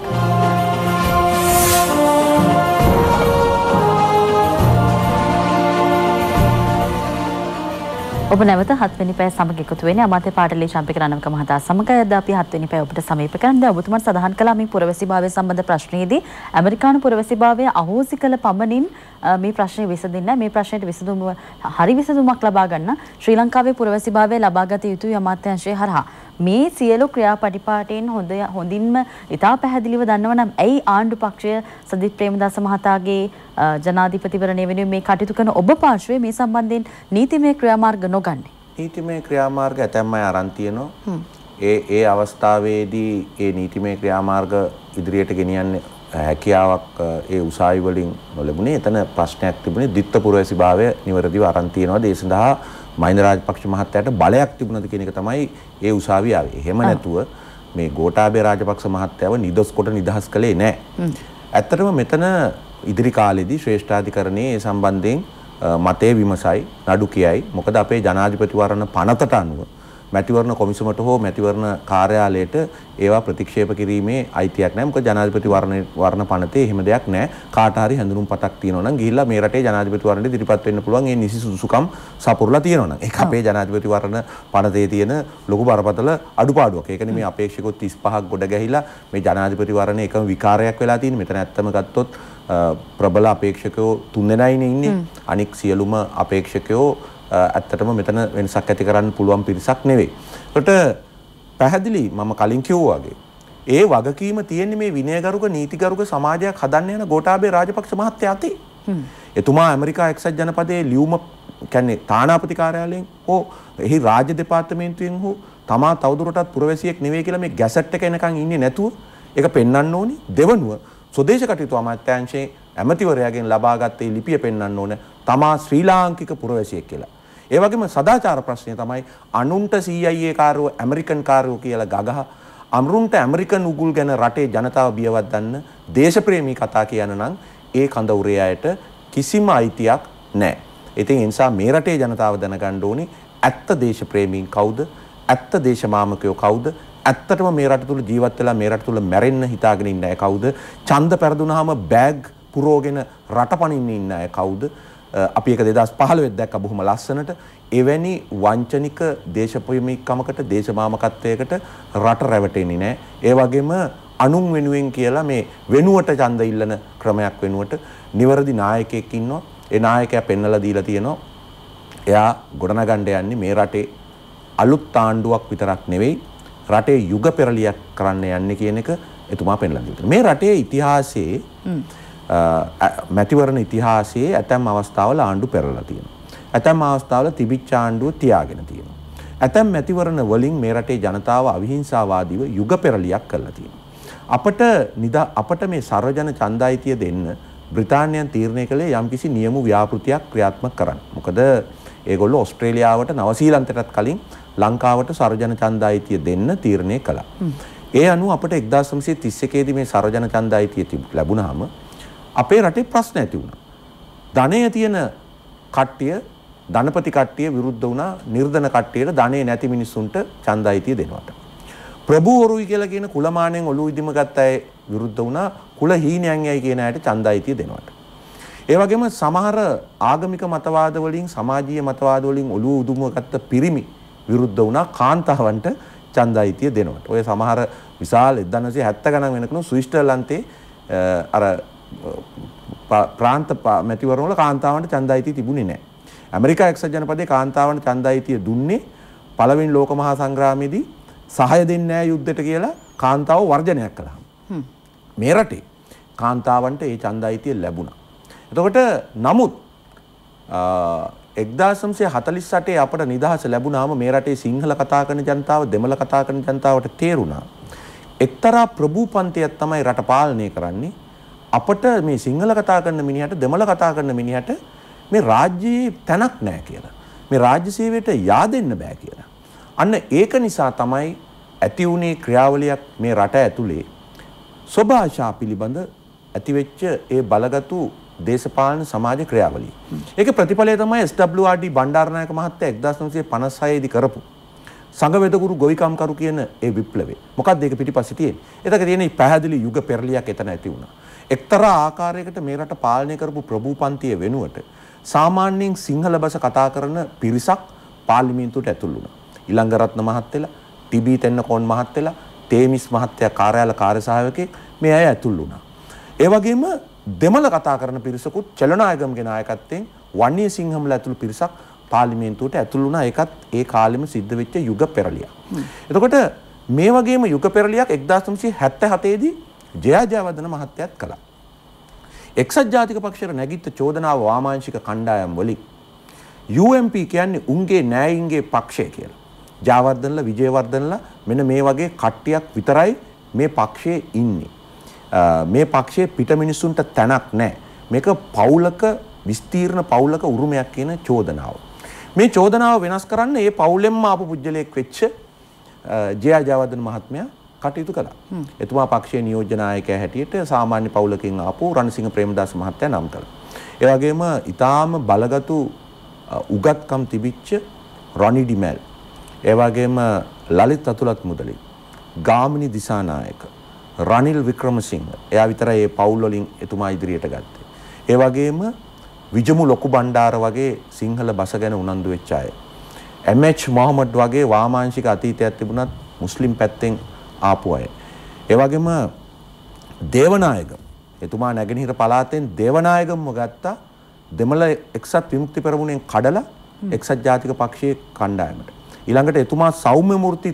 ඔබ නැවත 7 වෙනි පැය සමග එකතු වෙන්නේ අමාත්‍ය පාටලී චම්පික රණවක මහතා සමග. අද අපි 7 වෙනි පැය ඔබට සමීප කරන ද ඔබතුමන් සඳහන් කළා මේ පුරවැසිභාවය සම්බන්ධ ප්‍රශ්නයේදී ඇමරිකානු පුරවැසිභාවය අහෝසි කළ පමණින් මේ ප්‍රශ්නේ විසඳින්න, මේ ප්‍රශ්නෙට හරි විසඳුමක් ලබා ගන්න ශ්‍රී ලංකාවේ පුරවැසිභාවය ලබාගත යුතුයි අමාත්‍යාංශය හරහා. මේ සියලු ක්‍රියාපටිපාටීන් හොඳින්ම ඉතා පැහැදිලිව දන්නව නම් ඇයි ආණ්ඩු පක්ෂය සජිත් ප්‍රේමදාස මහතාගේ ජනාධිපතිවරණය වෙනුවෙන් මේ කටයුතු කරන ඔබ පාර්ශ්වයේ මේ සම්බන්ධයෙන් නීතිමය ක්‍රියාමාර්ග නොගන්නේ? නීතිමය ක්‍රියාමාර්ග ඇතැම්ම අය අරන් තියෙනවා. ඒ අවස්ථාවේදී ඒ නීතිමය ක්‍රියාමාර්ග ඉදිරියට ගෙනියන්න හැකියාවක් ඒ උසාවි වලින් නොලැබුණේ. එතන ප්‍රශ්නයක් තිබුණේ ද්විත්ව පුරවැසිභාවය නිවැරදිව අරන් තියෙනවා. ඒ සඳහා මහින්ද රාජපක්ෂ මහත්තයාට බලයක් තිබුණද කියන එක තමයි ඒ උසාවිය ආවේ. එහෙම නැතුව මේ ගෝඨාභය රාජපක්ෂ මහත්තයාව නිදොස් කොට නිදහස් කළේ නැහැ. ඇත්තටම මෙතන ඉදිරි කාලෙදී ශ්‍රේෂ්ඨාධිකරණයේ ඒ සම්බන්ධයෙන් මතය විමසයි, නඩු කියයි. මොකද අපේ ජනාධිපතිවරණ පනතට අනුව මැතිවරණ කොමිසමට හෝ මැතිවරණ කාර්යාලයට ඒවා ප්‍රතික්ෂේප කිරීමේ අයිතියක් නැහැ. මොකද ජනාධිපතිවරණ පනතේ එහෙම දෙයක් නැහැ. කාට හරි හැඳුනුම්පතක් තියෙනවා නම් ගිහිල්ලා මේ රටේ ජනාධිපතිවරණයට ඉදිරිපත් වෙන්න පුළුවන්. ඒ නිසි සුදුසුකම් සපුරලා තියෙනවා නම්. ඒක අපේ ජනාධිපතිවරණ පනතේ තියෙන ලොකු බරපතල අඩුපාඩුවක්. ඒක නෙමෙයි අපේක්ෂකව 35ක් ගොඩ ගැහිලා මේ ජනාධිපතිවරණ එකම විකාරයක් වෙලා තියෙන්නේ. මෙතන ඇත්තම ගත්තොත් ප්‍රබල අපේක්ෂකයෝ 3 දෙනායිනේ ඉන්නේ. අනික් සියලුම අපේක්ෂකයෝ ඇත්තටම මෙතන වෙනසක් ඇති කරන්න පුළුවන් පිරිසක් නෙවෙයි. ඒකට පැහැදිලි මම කලින් කිව්වා වගේ ඒ වගකීම තියෙන්නේ මේ විනයගරුක නීතිගරුක සමාජයක් හදන්න යන ගෝඨාභය රාජපක්ෂ මහත්තයා අතේ. එතුමා ඇමරිකා එක්සත් ජනපදයේ ලියුම කියන්නේ තානාපති කාර්යාලයෙන් හෝ එහි රාජ්‍ය දෙපාර්තමේන්තුවෙන් හෝ තමා තවදුරටත් පුරවැසියෙක් නෙවෙයි කියලා මේ ගැසට් එක එනකන් ඉන්නේ නැතුව ඒක පෙන්වන්න ඕනි. දෙවනුව ස්වදේශ කටයුතු අමාත්‍යාංශයේ ඇමතිවරයාගෙන් ලබාගත් ඒ ලිපිය පෙන්වන්න ඕන තමා ශ්‍රී ලාංකික පුරවැසියෙක් කියලා. ඒ වගේම සදාචාර ප්‍රශ්නය තමයි අනුන්ට CIA කාරයෝ ඇමරිකන් කාරයෝ කියලා ගගහ අමරුන්ට ඇමරිකන් උගුල් ගැන රටේ ජනතාව බියවත් දන්න දේශප්‍රේමී කතා කියන නම් ඒ කඳවුරේ අයට කිසිම අයිතියක් නැහැ. ඉතින් ඒ නිසා මේ රටේ ජනතාව දැනගන්න ඕනේ ඇත්ත දේශප්‍රේමීන් කවුද? ඇත්ත දේශමාමකයෝ කවුද? ඇත්තටම මේ රට තුල ජීවත් වෙලා මේ රට තුල මැරෙන්න හිතාගෙන ඉන්න අය කවුද? ඡන්ද පෙරදුනහම බෑග් පුරෝගෙන රටපනින්න ඉන්න අය කවුද? අපි ඒක 2015 දැක්ක බොහොම ලස්සනට. එවැනි වංචනික දේශප්‍රේමීකමකට දේශමාමකත්වයකට රට රැවටෙන්නේ නැහැ. ඒ වගේම අනුන් වෙනුවෙන් කියලා මේ වෙනුවට ඡන්ද ඉල්ලන ක්‍රමයක් වෙනුවට නිවැරදි නායකයෙක් ඉන්නවා. ඒ නායකයා පෙන්නලා දීලා තියෙනවා. එයා ගොඩනගන්න යන්නේ මේ රටේ අලුත් ආණ්ඩුවක් විතරක් නෙවෙයි රටේ යුග පෙරලියක් කරන්න යන්නේ කියන එක එතුමා පෙන්නලා දීලා. මේ රටේ ඉතිහාසයේ මැතිවරණ ඉතිහාසයේ ඇතැම් අවස්ථාවල ආණ්ඩු පෙරලලා තියෙනවා. ඇතැම් අවස්ථාවල තිබිච්ච ආණ්ඩුව තියාගෙන තියෙනවා. ඇතැම් මැතිවරණ වලින් මේ රටේ ජනතාව අවිහිංසාවාදීව යුග පෙරලියක් කරලා තියෙනවා. අපට මේ සර්වජන ඡන්දායිතිය දෙන්න බ්‍රිතාන්‍යයන් තීරණය කළේ යම්කිසි නියම ව්‍යාපෘතියක් ක්‍රියාත්මක කරන්න. මොකද ඒගොල්ලෝ ඕස්ට්‍රේලියාවට නවසීලන්තයටත් කලින් ලංකාවට සර්වජන ඡන්දායිතිය දෙන්න තීරණය කළා. ඒ අනුව අපිට 1931 දී මේ සර්වජන ඡන්ද අයිතිය ලැබුණාම අපේ රටේ ප්‍රශ්න ඇති වුණා. ධනය තියෙන කට්ටිය ධනපති කට්ටිය විරුද්ධ වුණා නිර්ධන කට්ටියට ධනෙ නැති මිනිස්සුන්ට ඡන්ද අයිතිය දෙනවට. ප්‍රභූවරුයි කියලා කියන කුලමාණයෙන් ඔළුව ඉදිම ගත්ත අය විරුද්ධ වුණා කුල හීනයන් යයි කියන අයට ඡන්ද අයිතිය දෙනවට. ඒ වගේම සමහර ආගමික මතවාද වලින් සමාජීය මතවාද වලින් ඔළුව උදුම ගත්ත පිරිමි විරුද්ධ වුණා කාන්තාවන්ට ඡන්ද අයිතිය දෙනවට. ඔය සමහර විශාල 1970 ගණන් වෙනකන් ස්විට්සර්ලන්තේ අර ප්‍රාන්ත මැතිවරණ වල කාන්තාවන්ට ඡන්ද අයිතිය තිබුණේ නැහැ. ඇමරිකා එක්සත් ජනපදයේ කාන්තාවන්ට ඡන්ද අයිතිය දුන්නේ පළවෙනි ලෝක මහා සංග්‍රාමයේදී සහාය දෙන්නේ නැහැ යුද්ධයට කියලා කාන්තාව වර්ජනයක් කළා. මේ රටේ කාන්තාවන්ට ඒ ඡන්ද අයිතිය ලැබුණා. එතකොට නමුත් 1948 අපට නිදහස ලැබුණාම මේ රටේ සිංහල කතා කරන ජනතාව දෙමළ කතා කරන ජනතාවට තේරුණා එක්තරා ප්‍රභූපන්තියක් තමයි රට පාලනය කරන්නේ. අපට මේ සිංහල කතා කරන මිනිහට දෙමළ කතා කරන මිනිහට මේ රාජ්‍යයේ තැනක් නැහැ කියලා. මේ රාජ්‍ය සේවයට yaadෙන්න බෑ කියලා. අන්න ඒක නිසා තමයි ඇති වුණේ ක්‍රියාවලියක් මේ රට ඇතුලේ ස්වභාෂා පිළිබඳ ඇතිවෙච්ච ඒ බලගතු දේශපාලන සමාජ ක්‍රියාවලිය. ඒකේ ප්‍රතිඵලය තමයි SWRD බණ්ඩාරනායක මහත්තයා 1956 දී කරපු සංගවේදගුරු ගොවිකම්කරු කියන ඒ විප්ලවය. මොකක්ද ඒක පිටිපස්සේ තියෙන්නේ? ඒතක තියෙන පැහැදිලි යුග පෙරලියක් එතන ඇති වුණා. එක්තරා ආකාරයකට මේ රට පාලනය කරපු ප්‍රභූපන්තිය වෙනුවට සාමාන්‍යයෙන් සිංහල භාෂා කතා කරන පිරිසක් පාර්ලිමේන්තුවට ඇතුල් වුණා. ඉලංගරත්න මහත්තයලා, ටිබී තෙන්නකෝන් මහත්තයලා, තේමිස් මහත්තයා කාර්යාල කාර්ය සහායකයෙක් මේ අය ඇතුල් වුණා. ඒ වගේම දෙමළ කතා කරන පිරිසකුත් චලනායගම්ගේ නායකත්වයෙන් වන්නේ සිංහම්ල ඇතුළු පිරිසක් පාර්ලිමේන්තුවට ඇතුල් වුණා. ඒකත් ඒ කාලෙම සිද්ධ වෙච්ච යුග පෙරලියක්. එතකොට මේ වගේම යුග පෙරලියක් 1977 දී ජයජයවර්ධන මහත්තයාත් කළා. එක්සත් ජාතික පක්ෂයට නැගිට චෝදනාව වාමාංශික කණ්ඩායම් වලින් UMP කියන්නේ උන්ගේ නෑයින්ගේ පක්ෂය කියලා. ජයවර්ධනලා විජේවර්ධනලා මෙන්න මේ වගේ කට්ටියක් විතරයි මේ පක්ෂයේ ඉන්නේ. මේ පක්ෂයේ පිට මිනිස්සුන්ට තැනක් නැහැ. මේක පෞලක විස්තීර්ණ පෞලක උරුමයක් කියන චෝදනාව. මේ චෝදනාව වෙනස් කරන්න මේ පෞලෙන්ම ආපු පුජ්‍යලයක් වෙච්ච ජයජයවර්ධන මහත්මයා කටයුතු කළා. එතුමා පක්ෂයේ නියෝජ්‍ය නායකයා හැටියට සාමාන්‍ය පෞලකින් ආපු රණසිංහ ප්‍රේමදාස මහත්තයා නම් කළා. ඒ වගේම ඊටාම බලගතු උගත්කම් තිබිච්ච රොනි ඩිමෙල්, ඒ වගේම ලලිත් අතුලත් මුදලි, ගාමිණී දිසානායක, රනිල් වික්‍රමසිංහ එයා විතරයි මේ පවුල් වලින් එතුමා ඉදිරියට ගත්තේ. ඒ වගේම විජමු ලොකු බණ්ඩාර වගේ සිංහල බස ගැන උනන්දු වෙච්ච අය. MH මොහමඩ් වගේ වාමාංශික අතීතයක් තිබුණත් මුස්ලිම් පැත්තෙන් ආපු අය. ඒ වගේම දේවනායගම් එතුමා නැගෙනහිර පළාතෙන් දේවනායගම්ව ගත්තා දෙමළ එක්සත් විමුක්ති පෙරමුණෙන් කඩලා එක්සත් ජාතික පක්ෂයේ කණ්ඩායමට. ඊළඟට එතුමා සෞම්‍යමූර්ති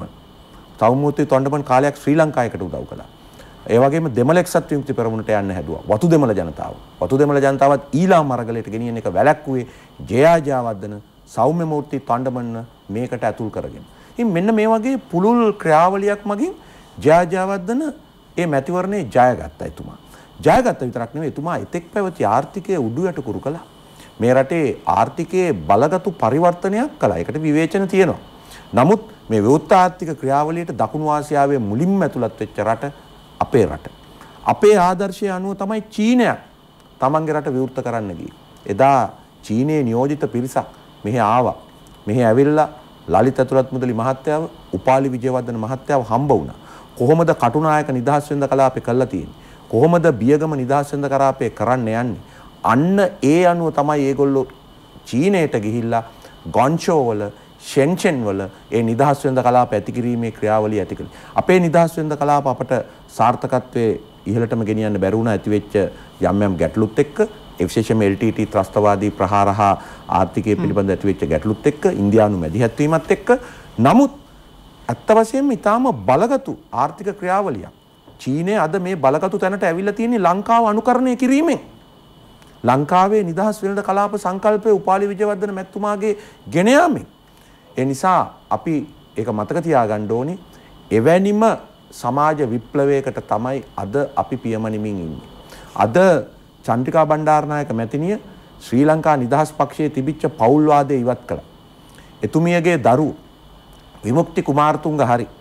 තොණ්ඩමන් කාලයක් ශ්‍රී ලංකාවකට උදව් කළා. ඒ වගේම දෙමළ එක්සත් විමුක්ති පෙරමුණට යන්න හැදුවා. වතු දෙමළ ජනතාව. වතු දෙමළ ජනතාවත් ඊළාම් මරගලයට ගෙනියන එක වැළැක්වුවේ ජයජයවර්ධන සෞම්‍යමූර්ති තොණ්ඩමන් මේකට ඇතුල් කරගෙන. ඉතින් මෙන්න මේ වගේ පුළුල් ක්‍රියාවලියක් මගින් ජයජයවර්ධන ඒ මැතිවරණේ ජයගත්තා එතුමා. ජයගත්ත විතරක් නෙවෙයි එතුමා එතෙක් පැවති ආර්ථිකය උඩු යට කුරු කළා. මේ රටේ ආර්ථිකයේ බලගතු පරිවර්තනයක් කළා. ඒකට විවේචන තියෙනවා. නමුත් මේ විවෘත ආර්ථික ක්‍රියාවලියට දකුණු ආසියාවේ මුලින්ම ඇතුළත් වෙච්ච රට අපේ රට. අපේ ආදර්ශය අනුව තමයි චීනය තමන්ගේ රට විවෘත කරන්න ගියේ. එදා චීනයේ නියෝජිත පිරිසක් මෙහි ආවා. මෙහි ඇවිල්ලා ලලිත් අතුලත් මුදලි මහත්තයාව, උපාලි විජේවර්ධන මහත්තයාව හම්බ වුණා. කොහොමද කටුනායක නිදහස් වෙනද කලාපේ කළා තියෙන්නේ? කොහොමද බියගම නිදහස් වෙනද කරාපේ කරන්න යන්නේ? අන්න ඒ අනුව තමයි ඒගොල්ලෝ චීනයට ගිහිල්ලා ගොන්චෝ වල ෂෙන්චෙන් වල ඒ නිදහස් වෙනද කලාප ඇති කිරීමේ ක්‍රියාවලිය ඇති කළේ. අපේ නිදහස් වෙනද කලාප අපට සාර්ථකත්වයේ ඉහළටම ගෙනියන්න බැරි වුණා ඇති වෙච්ච යම් යම් ගැටලුත් එක්ක ඒ විශේෂයෙන්ම LTT ත්‍රස්තවාදී ප්‍රහාර හා ආර්ථිකය පිළිබඳ ඇති වෙච්ච ගැටලුත් එක්ක ඉන්දියානු මැදිහත් වීමත් එක්ක නමුත් අත්ත වශයෙන්ම ඊටාම බලගතු ආර්ථික ක්‍රියාවලියක්. චීනය අද මේ බලගතු තැනට ඇවිල්ලා තියෙන්නේ ලංකාව අනුකරණය කිරීමෙන්. ලංකාවේ නිදහස් වෙනද කලාප සංකල්පයේ උපාලි විජේවර්ධන මැතිතුමාගේ ගෙන යාමෙන්. ඒ නිසා අපි ඒක මතක තියාගන්න ඕනේ එවැනිම සමාජ විප්ලවයකට තමයි අද අපි පියමනිමින් ඉන්නේ. අද චන්ද්‍රිකා බණ්ඩාරනායක මැතිණිය ශ්‍රී ලංකා නිදහස් පක්ෂයේ තිබිච්ච පෞල්වාදය ඉවත් කළා. එතුමියගේ දරුවෝ විමුක්ති කුමාරතුංග හරි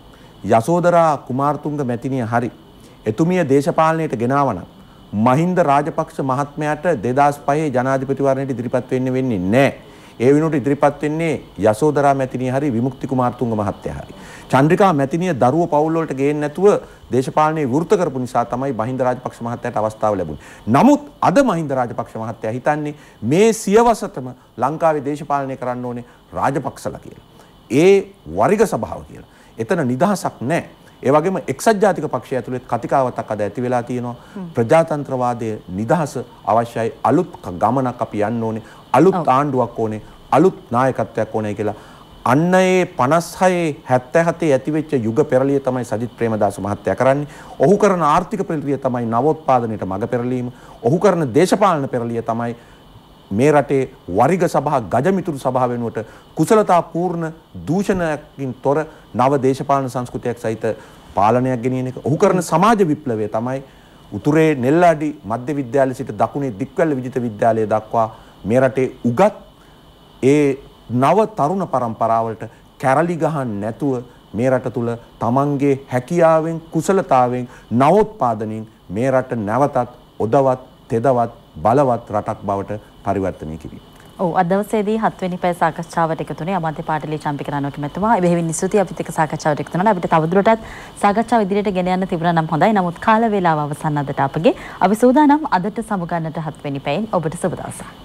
යසෝදරා කුමාරතුංග මැතිණිය හරි එතුමිය දේශපාලනයට ගෙනාවනම් මහින්ද රාජපක්ෂ මහත්මයාට 2005 ජනාධිපතිවරණයට ඉදිරිපත් වෙන්නේ නැහැ. ඒ වෙනුවට ඉදිරිපත් වෙන්නේ යසෝදරා මැතිණිය හරි විමුක්ති කුමාරතුංග මහත්තයා හරි. චන්ද්‍රිකා මැතිණිය දරුව පවුල් වලට ගේන්නේ නැතුව දේශපාලනයේ වෘත කරපු නිසා තමයි මහින්ද රාජපක්ෂ මහත්තයාට අවස්ථාව ලැබුණේ. නමුත් අද මහින්ද රාජපක්ෂ මහත්තයා හිතන්නේ මේ සියවසටම ලංකාවේ දේශපාලනය කරන්න ඕනේ රාජපක්ෂලා කියලා. ඒ වරිග සභාව කියලා. එතන නිදහසක් නැහැ. ඒ වගේම එක්සත් ජාතික පක්ෂය ඇතුළේ කතිකාවතක් අද ඇති වෙලා තියෙනවා. ප්‍රජාතන්ත්‍රවාදයේ නිදහස අවශ්‍යයි. අලුත් ගමනක් අපි යන්න ඕනේ. අලුත් ආණ්ඩුවක් ඕනේ. අලුත් නායකත්වයක් ඕනේ කියලා. අන්න ඒ 56 77 ඇතිවෙච්ච යුග පෙරළිය තමයි සජිත් ප්‍රේමදාස මහත්තයා කරන්නේ. ඔහු කරන ආර්ථික පෙරළිය තමයි නවෝත්පාදනයට මඟ පෙරලීම. ඔහු කරන දේශපාලන පෙරළිය තමයි මේ රටේ වරිග සභා ගජමිතුරු සභාව වෙනුවට කුසලතා පූර්ණ දූෂණයකින් තොර නව දේශපාලන සංස්කෘතියක් සහිත පාලනයක් ගෙනියන එක. ඔහු කරන සමාජ විප්ලවය තමයි උතුරේ නෙල්ලාඩි මධ්‍ය විද්‍යාලය සිට දකුණේ දික්වැල්ල විජිත විද්‍යාලය දක්වා මේ රටේ උගත් ඒ නව තරුණ පරම්පරාවලට කැරලි ගහන්න නැතුව මේ රට තුල තමන්ගේ හැකියාවෙන් කුසලතාවෙන් නවෝත්පාදනයෙන් මේ රට නැවතත් ඔදවත් තෙදවත් බලවත් රටක් බවට පරිවර්තනය කිරීම. ඔව් අද දවසේදී 7 වෙනි පැය සාකච්ඡාවට එකතු වුණේ අමාත්‍ය පාටලී චම්පික රණවක මැතිතුමා. බෙහෙවින් ස්තුතියි අපිත් එක්ක සාකච්ඡාවට එකතු වුණා. අපිට තවදුරටත් සාකච්ඡාව ඉදිරියට ගෙන යන්න තිබුණා නම් හොඳයි. නමුත් කාල වේලාව අවසන් අදට අපගේ අපි සූදානම් අදට සමුගන්නට 7 වෙනි පැයෙන් ඔබට සුබ දවසක්.